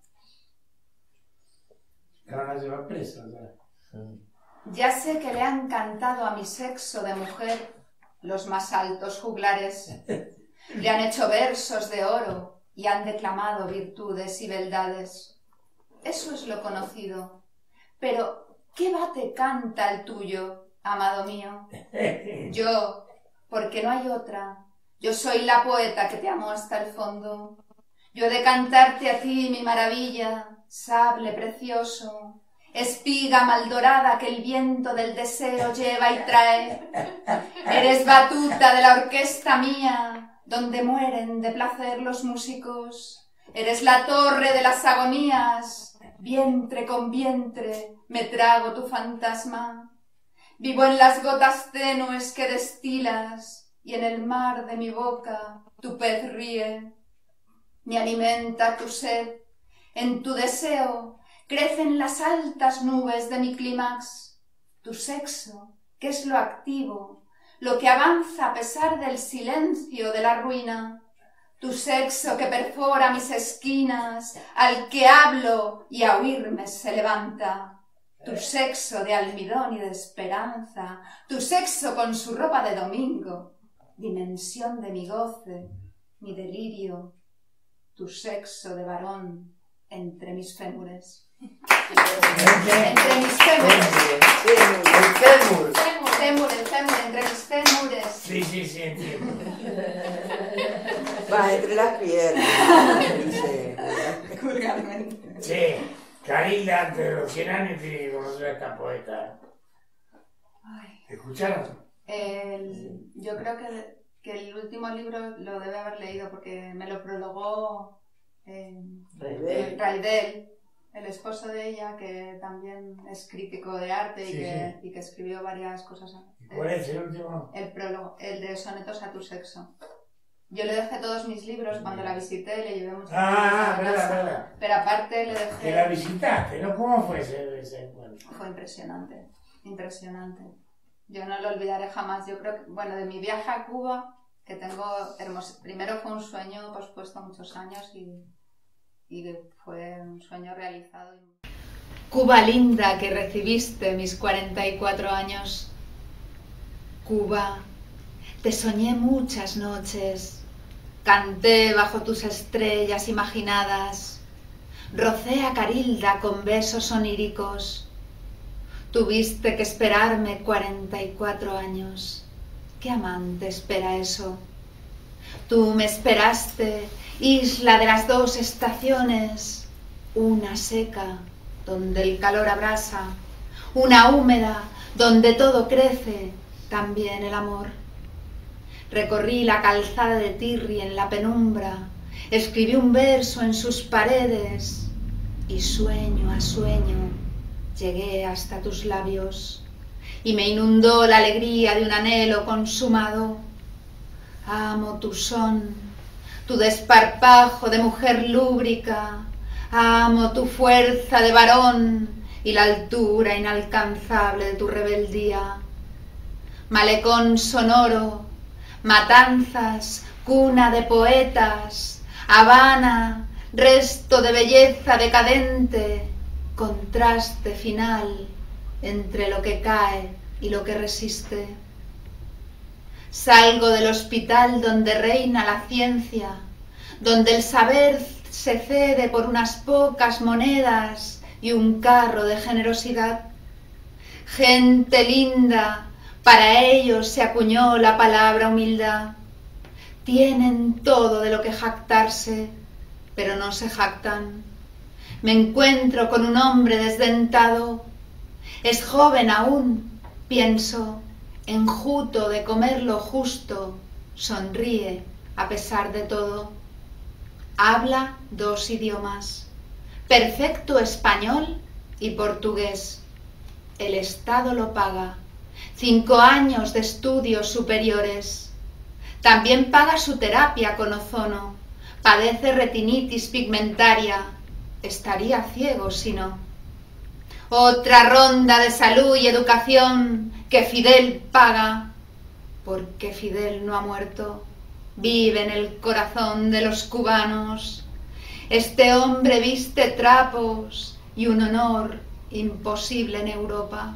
Ahora la lleva presa, ¿verdad? Ya sé que le han cantado a mi sexo de mujer los más altos juglares. Le han hecho versos de oro y han declamado virtudes y beldades. Eso es lo conocido. Pero, ¿qué bate canta el tuyo, amado mío? Yo, porque no hay otra. Yo soy la poeta que te amo hasta el fondo. Yo he de cantarte a ti mi maravilla, sable precioso, espiga maldorada que el viento del deseo lleva y trae. Eres batuta de la orquesta mía, donde mueren de placer los músicos. Eres la torre de las agonías, vientre con vientre me trago tu fantasma. Vivo en las gotas tenues que destilas, y en el mar de mi boca tu pez ríe. Me alimenta tu sed, en tu deseo crecen las altas nubes de mi clímax. Tu sexo, que es lo activo, lo que avanza a pesar del silencio de la ruina. Tu sexo que perfora mis esquinas, al que hablo y a oírme se levanta. Tu sexo de almidón y de esperanza, tu sexo con su ropa de domingo, dimensión de mi goce, mi delirio, tu sexo de varón entre mis fémures. Entre mis fémures. El fémur. Fémur, el fémur, entre mis fémures. Sí, sí, sí, entiendo. Va, entre las piernas. Dice. Vulgarmente. Sí, Carilda, antes de los cien años, tiene que conocer a esta poeta. Ay. ¿Escucharon? El, yo creo que, que el último libro lo debe haber leído porque me lo prologó eh, Raidel. Raidel, el esposo de ella, que también es crítico de arte y, Sí, que, sí. y que escribió varias cosas. ¿Y cuál es el último? El prólogo, el de Sonetos a tu sexo. Yo le dejé todos mis libros cuando la visité, le llevé muchos Ah, libros a verdad, casa, verdad. pero aparte le dejé... Que la visitaste, ¿no? ¿Cómo fue ese, ese encuentro? Fue impresionante, impresionante. Yo no lo olvidaré jamás. Yo creo que, bueno, de mi viaje a Cuba, que tengo hermoso... Primero fue un sueño pospuesto muchos años y, y fue un sueño realizado. Cuba linda que recibiste mis cuarenta y cuatro años. Cuba, te soñé muchas noches. Canté bajo tus estrellas imaginadas. Rocé a Carilda con besos oníricos. Tuviste que esperarme cuarenta y cuatro años. ¿Qué amante espera eso? Tú me esperaste, isla de las dos estaciones. Una seca, donde el calor abrasa. Una húmeda, donde todo crece, también el amor. Recorrí la calzada de Tirri en la penumbra, escribí un verso en sus paredes y sueño a sueño llegué hasta tus labios y me inundó la alegría de un anhelo consumado. Amo tu son, tu desparpajo de mujer lúbrica, amo tu fuerza de varón y la altura inalcanzable de tu rebeldía. Malecón sonoro, Matanzas, cuna de poetas, Habana, resto de belleza decadente, contraste final entre lo que cae y lo que resiste. Salgo del hospital donde reina la ciencia, donde el saber se cede por unas pocas monedas y un carro de generosidad. Gente linda, para ellos se acuñó la palabra humildad. Tienen todo de lo que jactarse, pero no se jactan. Me encuentro con un hombre desdentado. Es joven aún, pienso, enjuto de comer lo justo, sonríe a pesar de todo. Habla dos idiomas, perfecto español y portugués. El Estado lo paga. Cinco años de estudios superiores. También paga su terapia con ozono. Padece retinitis pigmentaria. Estaría ciego si no. Otra ronda de salud y educación que Fidel paga. Porque Fidel no ha muerto. Vive en el corazón de los cubanos. Este hombre viste trapos y un honor imposible en Europa.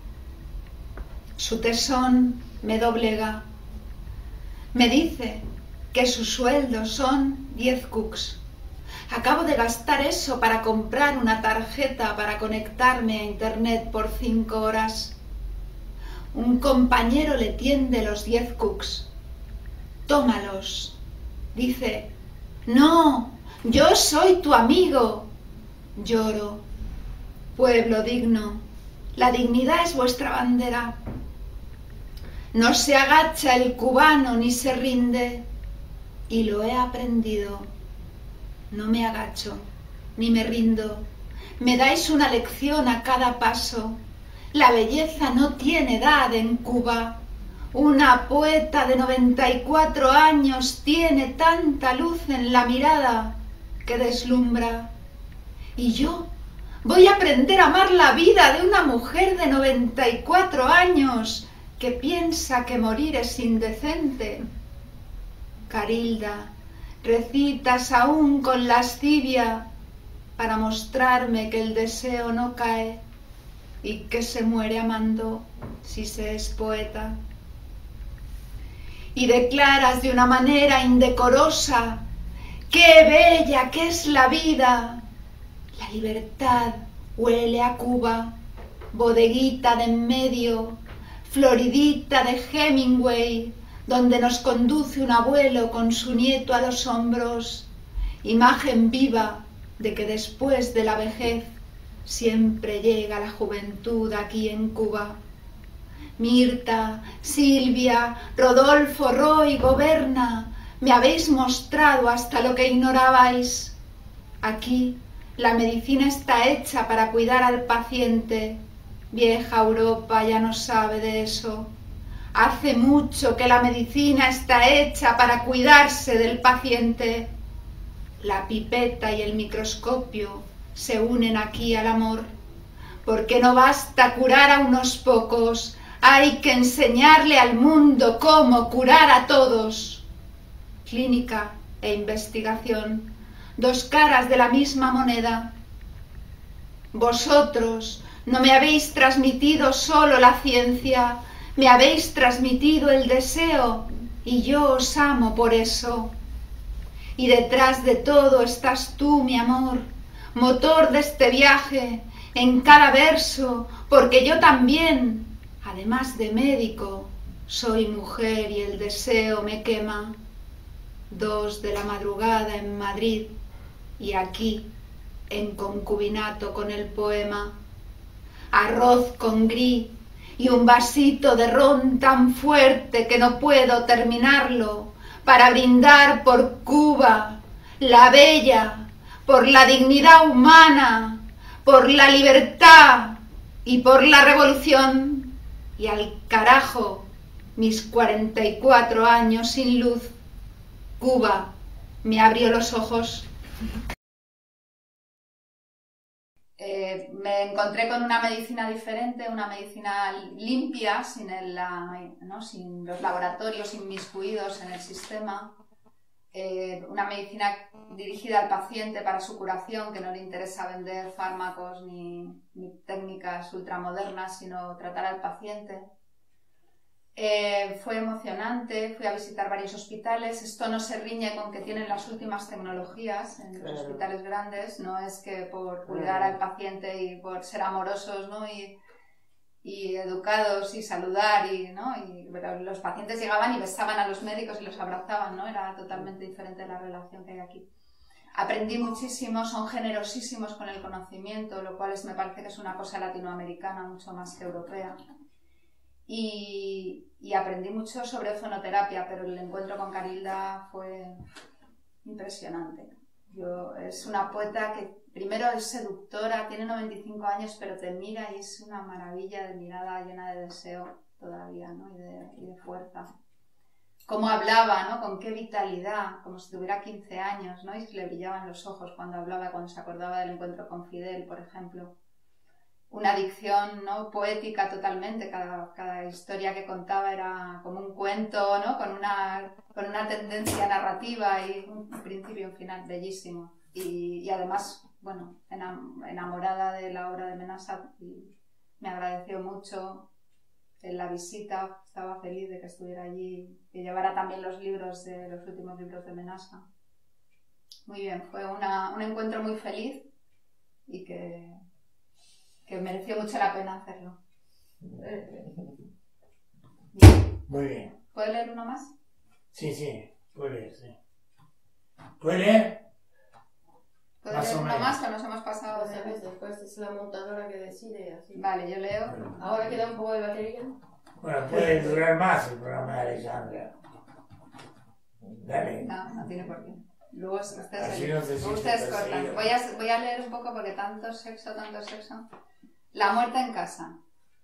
Su tesón me doblega. Me dice que su sueldo son diez cucs. Acabo de gastar eso para comprar una tarjeta para conectarme a internet por cinco horas. Un compañero le tiende los diez cucs. Tómalos. Dice, no, yo soy tu amigo. Lloro. Pueblo digno, la dignidad es vuestra bandera. No se agacha el cubano ni se rinde, y lo he aprendido. No me agacho, ni me rindo. Me dais una lección a cada paso. La belleza no tiene edad en Cuba. Una poeta de noventa y cuatro años tiene tanta luz en la mirada que deslumbra. Y yo voy a aprender a amar la vida de una mujer de noventa y cuatro años que piensa que morir es indecente. Carilda, recitas aún con lascivia para mostrarme que el deseo no cae y que se muere amando si se es poeta. y declaras de una manera indecorosa: ¡qué bella que es la vida! La libertad huele a Cuba, bodeguita de en medio, floridita de Hemingway, donde nos conduce un abuelo con su nieto a los hombros, imagen viva de que después de la vejez siempre llega la juventud aquí en Cuba. Mirta, Silvia, Rodolfo, Roy, Goberna, me habéis mostrado hasta lo que ignorabais. Aquí la medicina está hecha para cuidar al paciente. Vieja Europa ya no sabe de eso. Hace mucho que la medicina está hecha para cuidarse del paciente. La pipeta y el microscopio se unen aquí al amor, porque no basta curar a unos pocos, hay que enseñarle al mundo cómo curar a todos. Clínica e investigación, dos caras de la misma moneda. Vosotros no me habéis transmitido solo la ciencia, me habéis transmitido el deseo, y yo os amo por eso. Y detrás de todo estás tú, mi amor, motor de este viaje, en cada verso, porque yo también, además de médico, soy mujer y el deseo me quema. Dos de la madrugada en Madrid y aquí, en concubinato con el poema. Arroz con gris y un vasito de ron tan fuerte que no puedo terminarlo, para brindar por Cuba, la bella, por la dignidad humana, por la libertad y por la revolución. Y al carajo mis cuarenta y cuatro años sin luz. Cuba me abrió los ojos. Eh, me encontré con una medicina diferente, una medicina limpia, sin, el, ¿no? sin los laboratorios inmiscuidos en el sistema, eh, una medicina dirigida al paciente para su curación, que no le interesa vender fármacos ni, ni técnicas ultramodernas, sino tratar al paciente. Eh, fue emocionante, fui a visitar varios hospitales. Esto no se riñe con que tienen las últimas tecnologías en los claro. hospitales grandes, no es que por cuidar claro. al paciente y por ser amorosos, ¿no? y, y educados y saludar, y, ¿no? y, pero los pacientes llegaban y besaban a los médicos y los abrazaban, ¿no? Era totalmente diferente la relación que hay aquí. Aprendí muchísimo, son generosísimos con el conocimiento, lo cual es, me parece que es una cosa latinoamericana mucho más que europea. Y, y aprendí mucho sobre ozonoterapia, pero el encuentro con Carilda fue impresionante. Yo, es una poeta que primero es seductora, tiene noventa y cinco años, pero te mira y es una maravilla de mirada llena de deseo todavía, ¿no? y, de, y de fuerza. Cómo hablaba, ¿no? Con qué vitalidad, como si tuviera quince años, ¿no? Y se le brillaban los ojos cuando hablaba, cuando se acordaba del encuentro con Fidel, por ejemplo. Una dicción, ¿no? poética totalmente, cada, cada historia que contaba era como un cuento, ¿no? con, una, con una tendencia narrativa y un principio y un final bellísimo. Y, y además, bueno, enamorada de la obra de Menasat, y me agradeció mucho en la visita, estaba feliz de que estuviera allí y llevara también los libros, de los últimos libros de Menasa. Muy bien, fue una, un encuentro muy feliz y que... que mereció mucho la pena hacerlo. Muy bien. ¿Puedo leer uno más? Sí, sí, puedo leer, sí. ¿Puedo leer? ¿Puedo leer uno más o nos hemos pasado? Pues a veces después es la montadora que decide así. Vale, yo leo. Bueno. Ahora queda un poco de batería. Bueno, puede durar más el programa de Alexandra. Dale. No, no tiene por qué. Luego ustedes, Así no se siente ustedes cortan. perseguido. Voy a, voy a leer un poco porque tanto sexo, tanto sexo. La muerte en casa.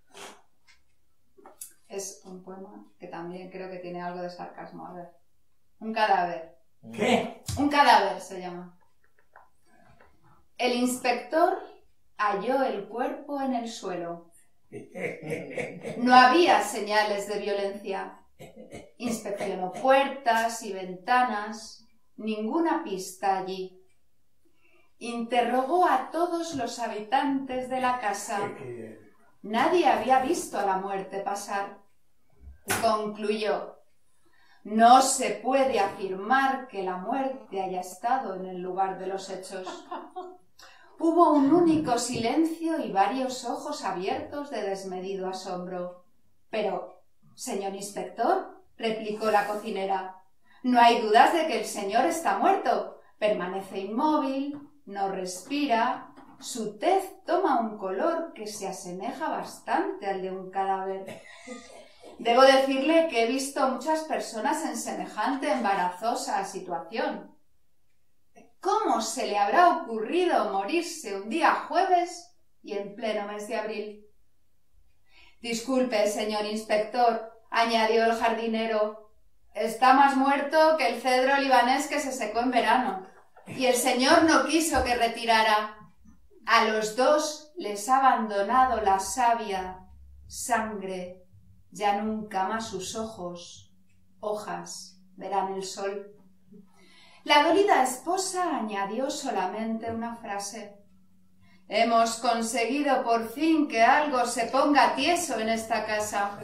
Es un poema que también creo que tiene algo de sarcasmo. A ver. Un cadáver. ¿Qué? Un cadáver se llama. El inspector halló el cuerpo en el suelo. No había señales de violencia. Inspeccionó puertas y ventanas. Ninguna pista allí. Interrogó a todos los habitantes de la casa. Nadie había visto a la muerte pasar. Concluyó: No se puede afirmar que la muerte haya estado en el lugar de los hechos. Hubo un único silencio y varios ojos abiertos de desmedido asombro. Pero, señor inspector, replicó la cocinera, no hay dudas de que el señor está muerto. Permanece inmóvil, no respira, su tez toma un color que se asemeja bastante al de un cadáver. Debo decirle que he visto muchas personas en semejante embarazosa situación. ¿Cómo se le habrá ocurrido morirse un día jueves y en pleno mes de abril? Disculpe, señor inspector, añadió el jardinero, está más muerto que el cedro libanés que se secó en verano, y el señor no quiso que retirara. A los dos les ha abandonado la savia, sangre. Ya nunca más sus ojos, hojas, verán el sol. La dolida esposa añadió solamente una frase. Hemos conseguido por fin que algo se ponga tieso en esta casa.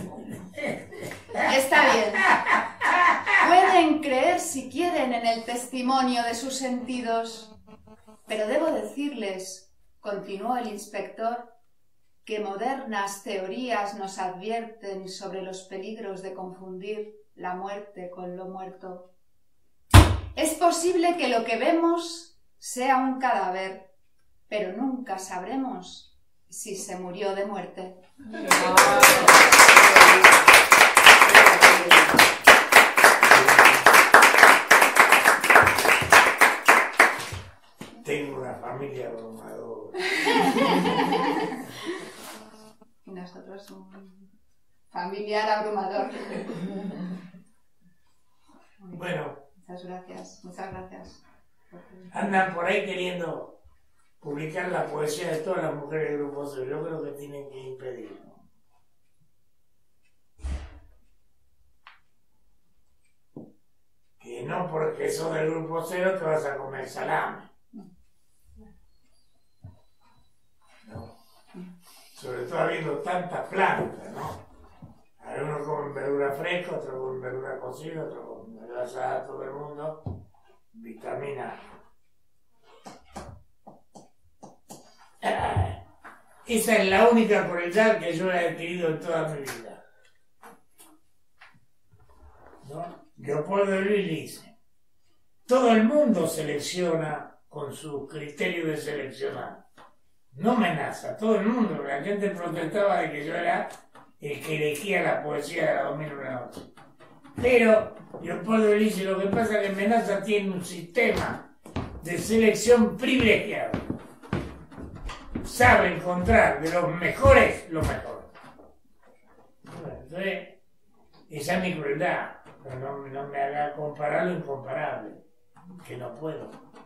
Está bien. Pueden creer si quieren en el testimonio de sus sentidos. Pero debo decirles, continuó el inspector, que modernas teorías nos advierten sobre los peligros de confundir la muerte con lo muerto. Es posible que lo que vemos sea un cadáver, pero nunca sabremos si se murió de muerte. Tengo una familia abrumadora. Y nosotros un familiar abrumador. Bueno. Muchas gracias, muchas gracias. Andan por ahí queriendo publicar la poesía de todas las mujeres del Grupo Cero. Yo creo que tienen que impedirlo. Que no porque sos del Grupo Cero te vas a comer salame. No. Sobre todo habiendo tantas plantas, ¿no? Algunos comen verdura fresca, otros comen verdura cocida, otros comen verdura asada, todo el mundo. Vitamina. Ah, esa es la única crueldad que yo he adquirido en toda mi vida. ¿No? Leopoldo Luis dice, todo el mundo selecciona con su criterio de seleccionar. No amenaza, todo el mundo. La gente protestaba de que yo era el que elegía la poesía de la dos mil una noche. Pero Leopoldo dice, lo que pasa es que Menaza tiene un sistema de selección privilegiado. Sabe encontrar de los mejores lo mejor. Bueno, entonces, esa es mi crueldad. Pero no, no me haga comparar lo incomparable, que no puedo.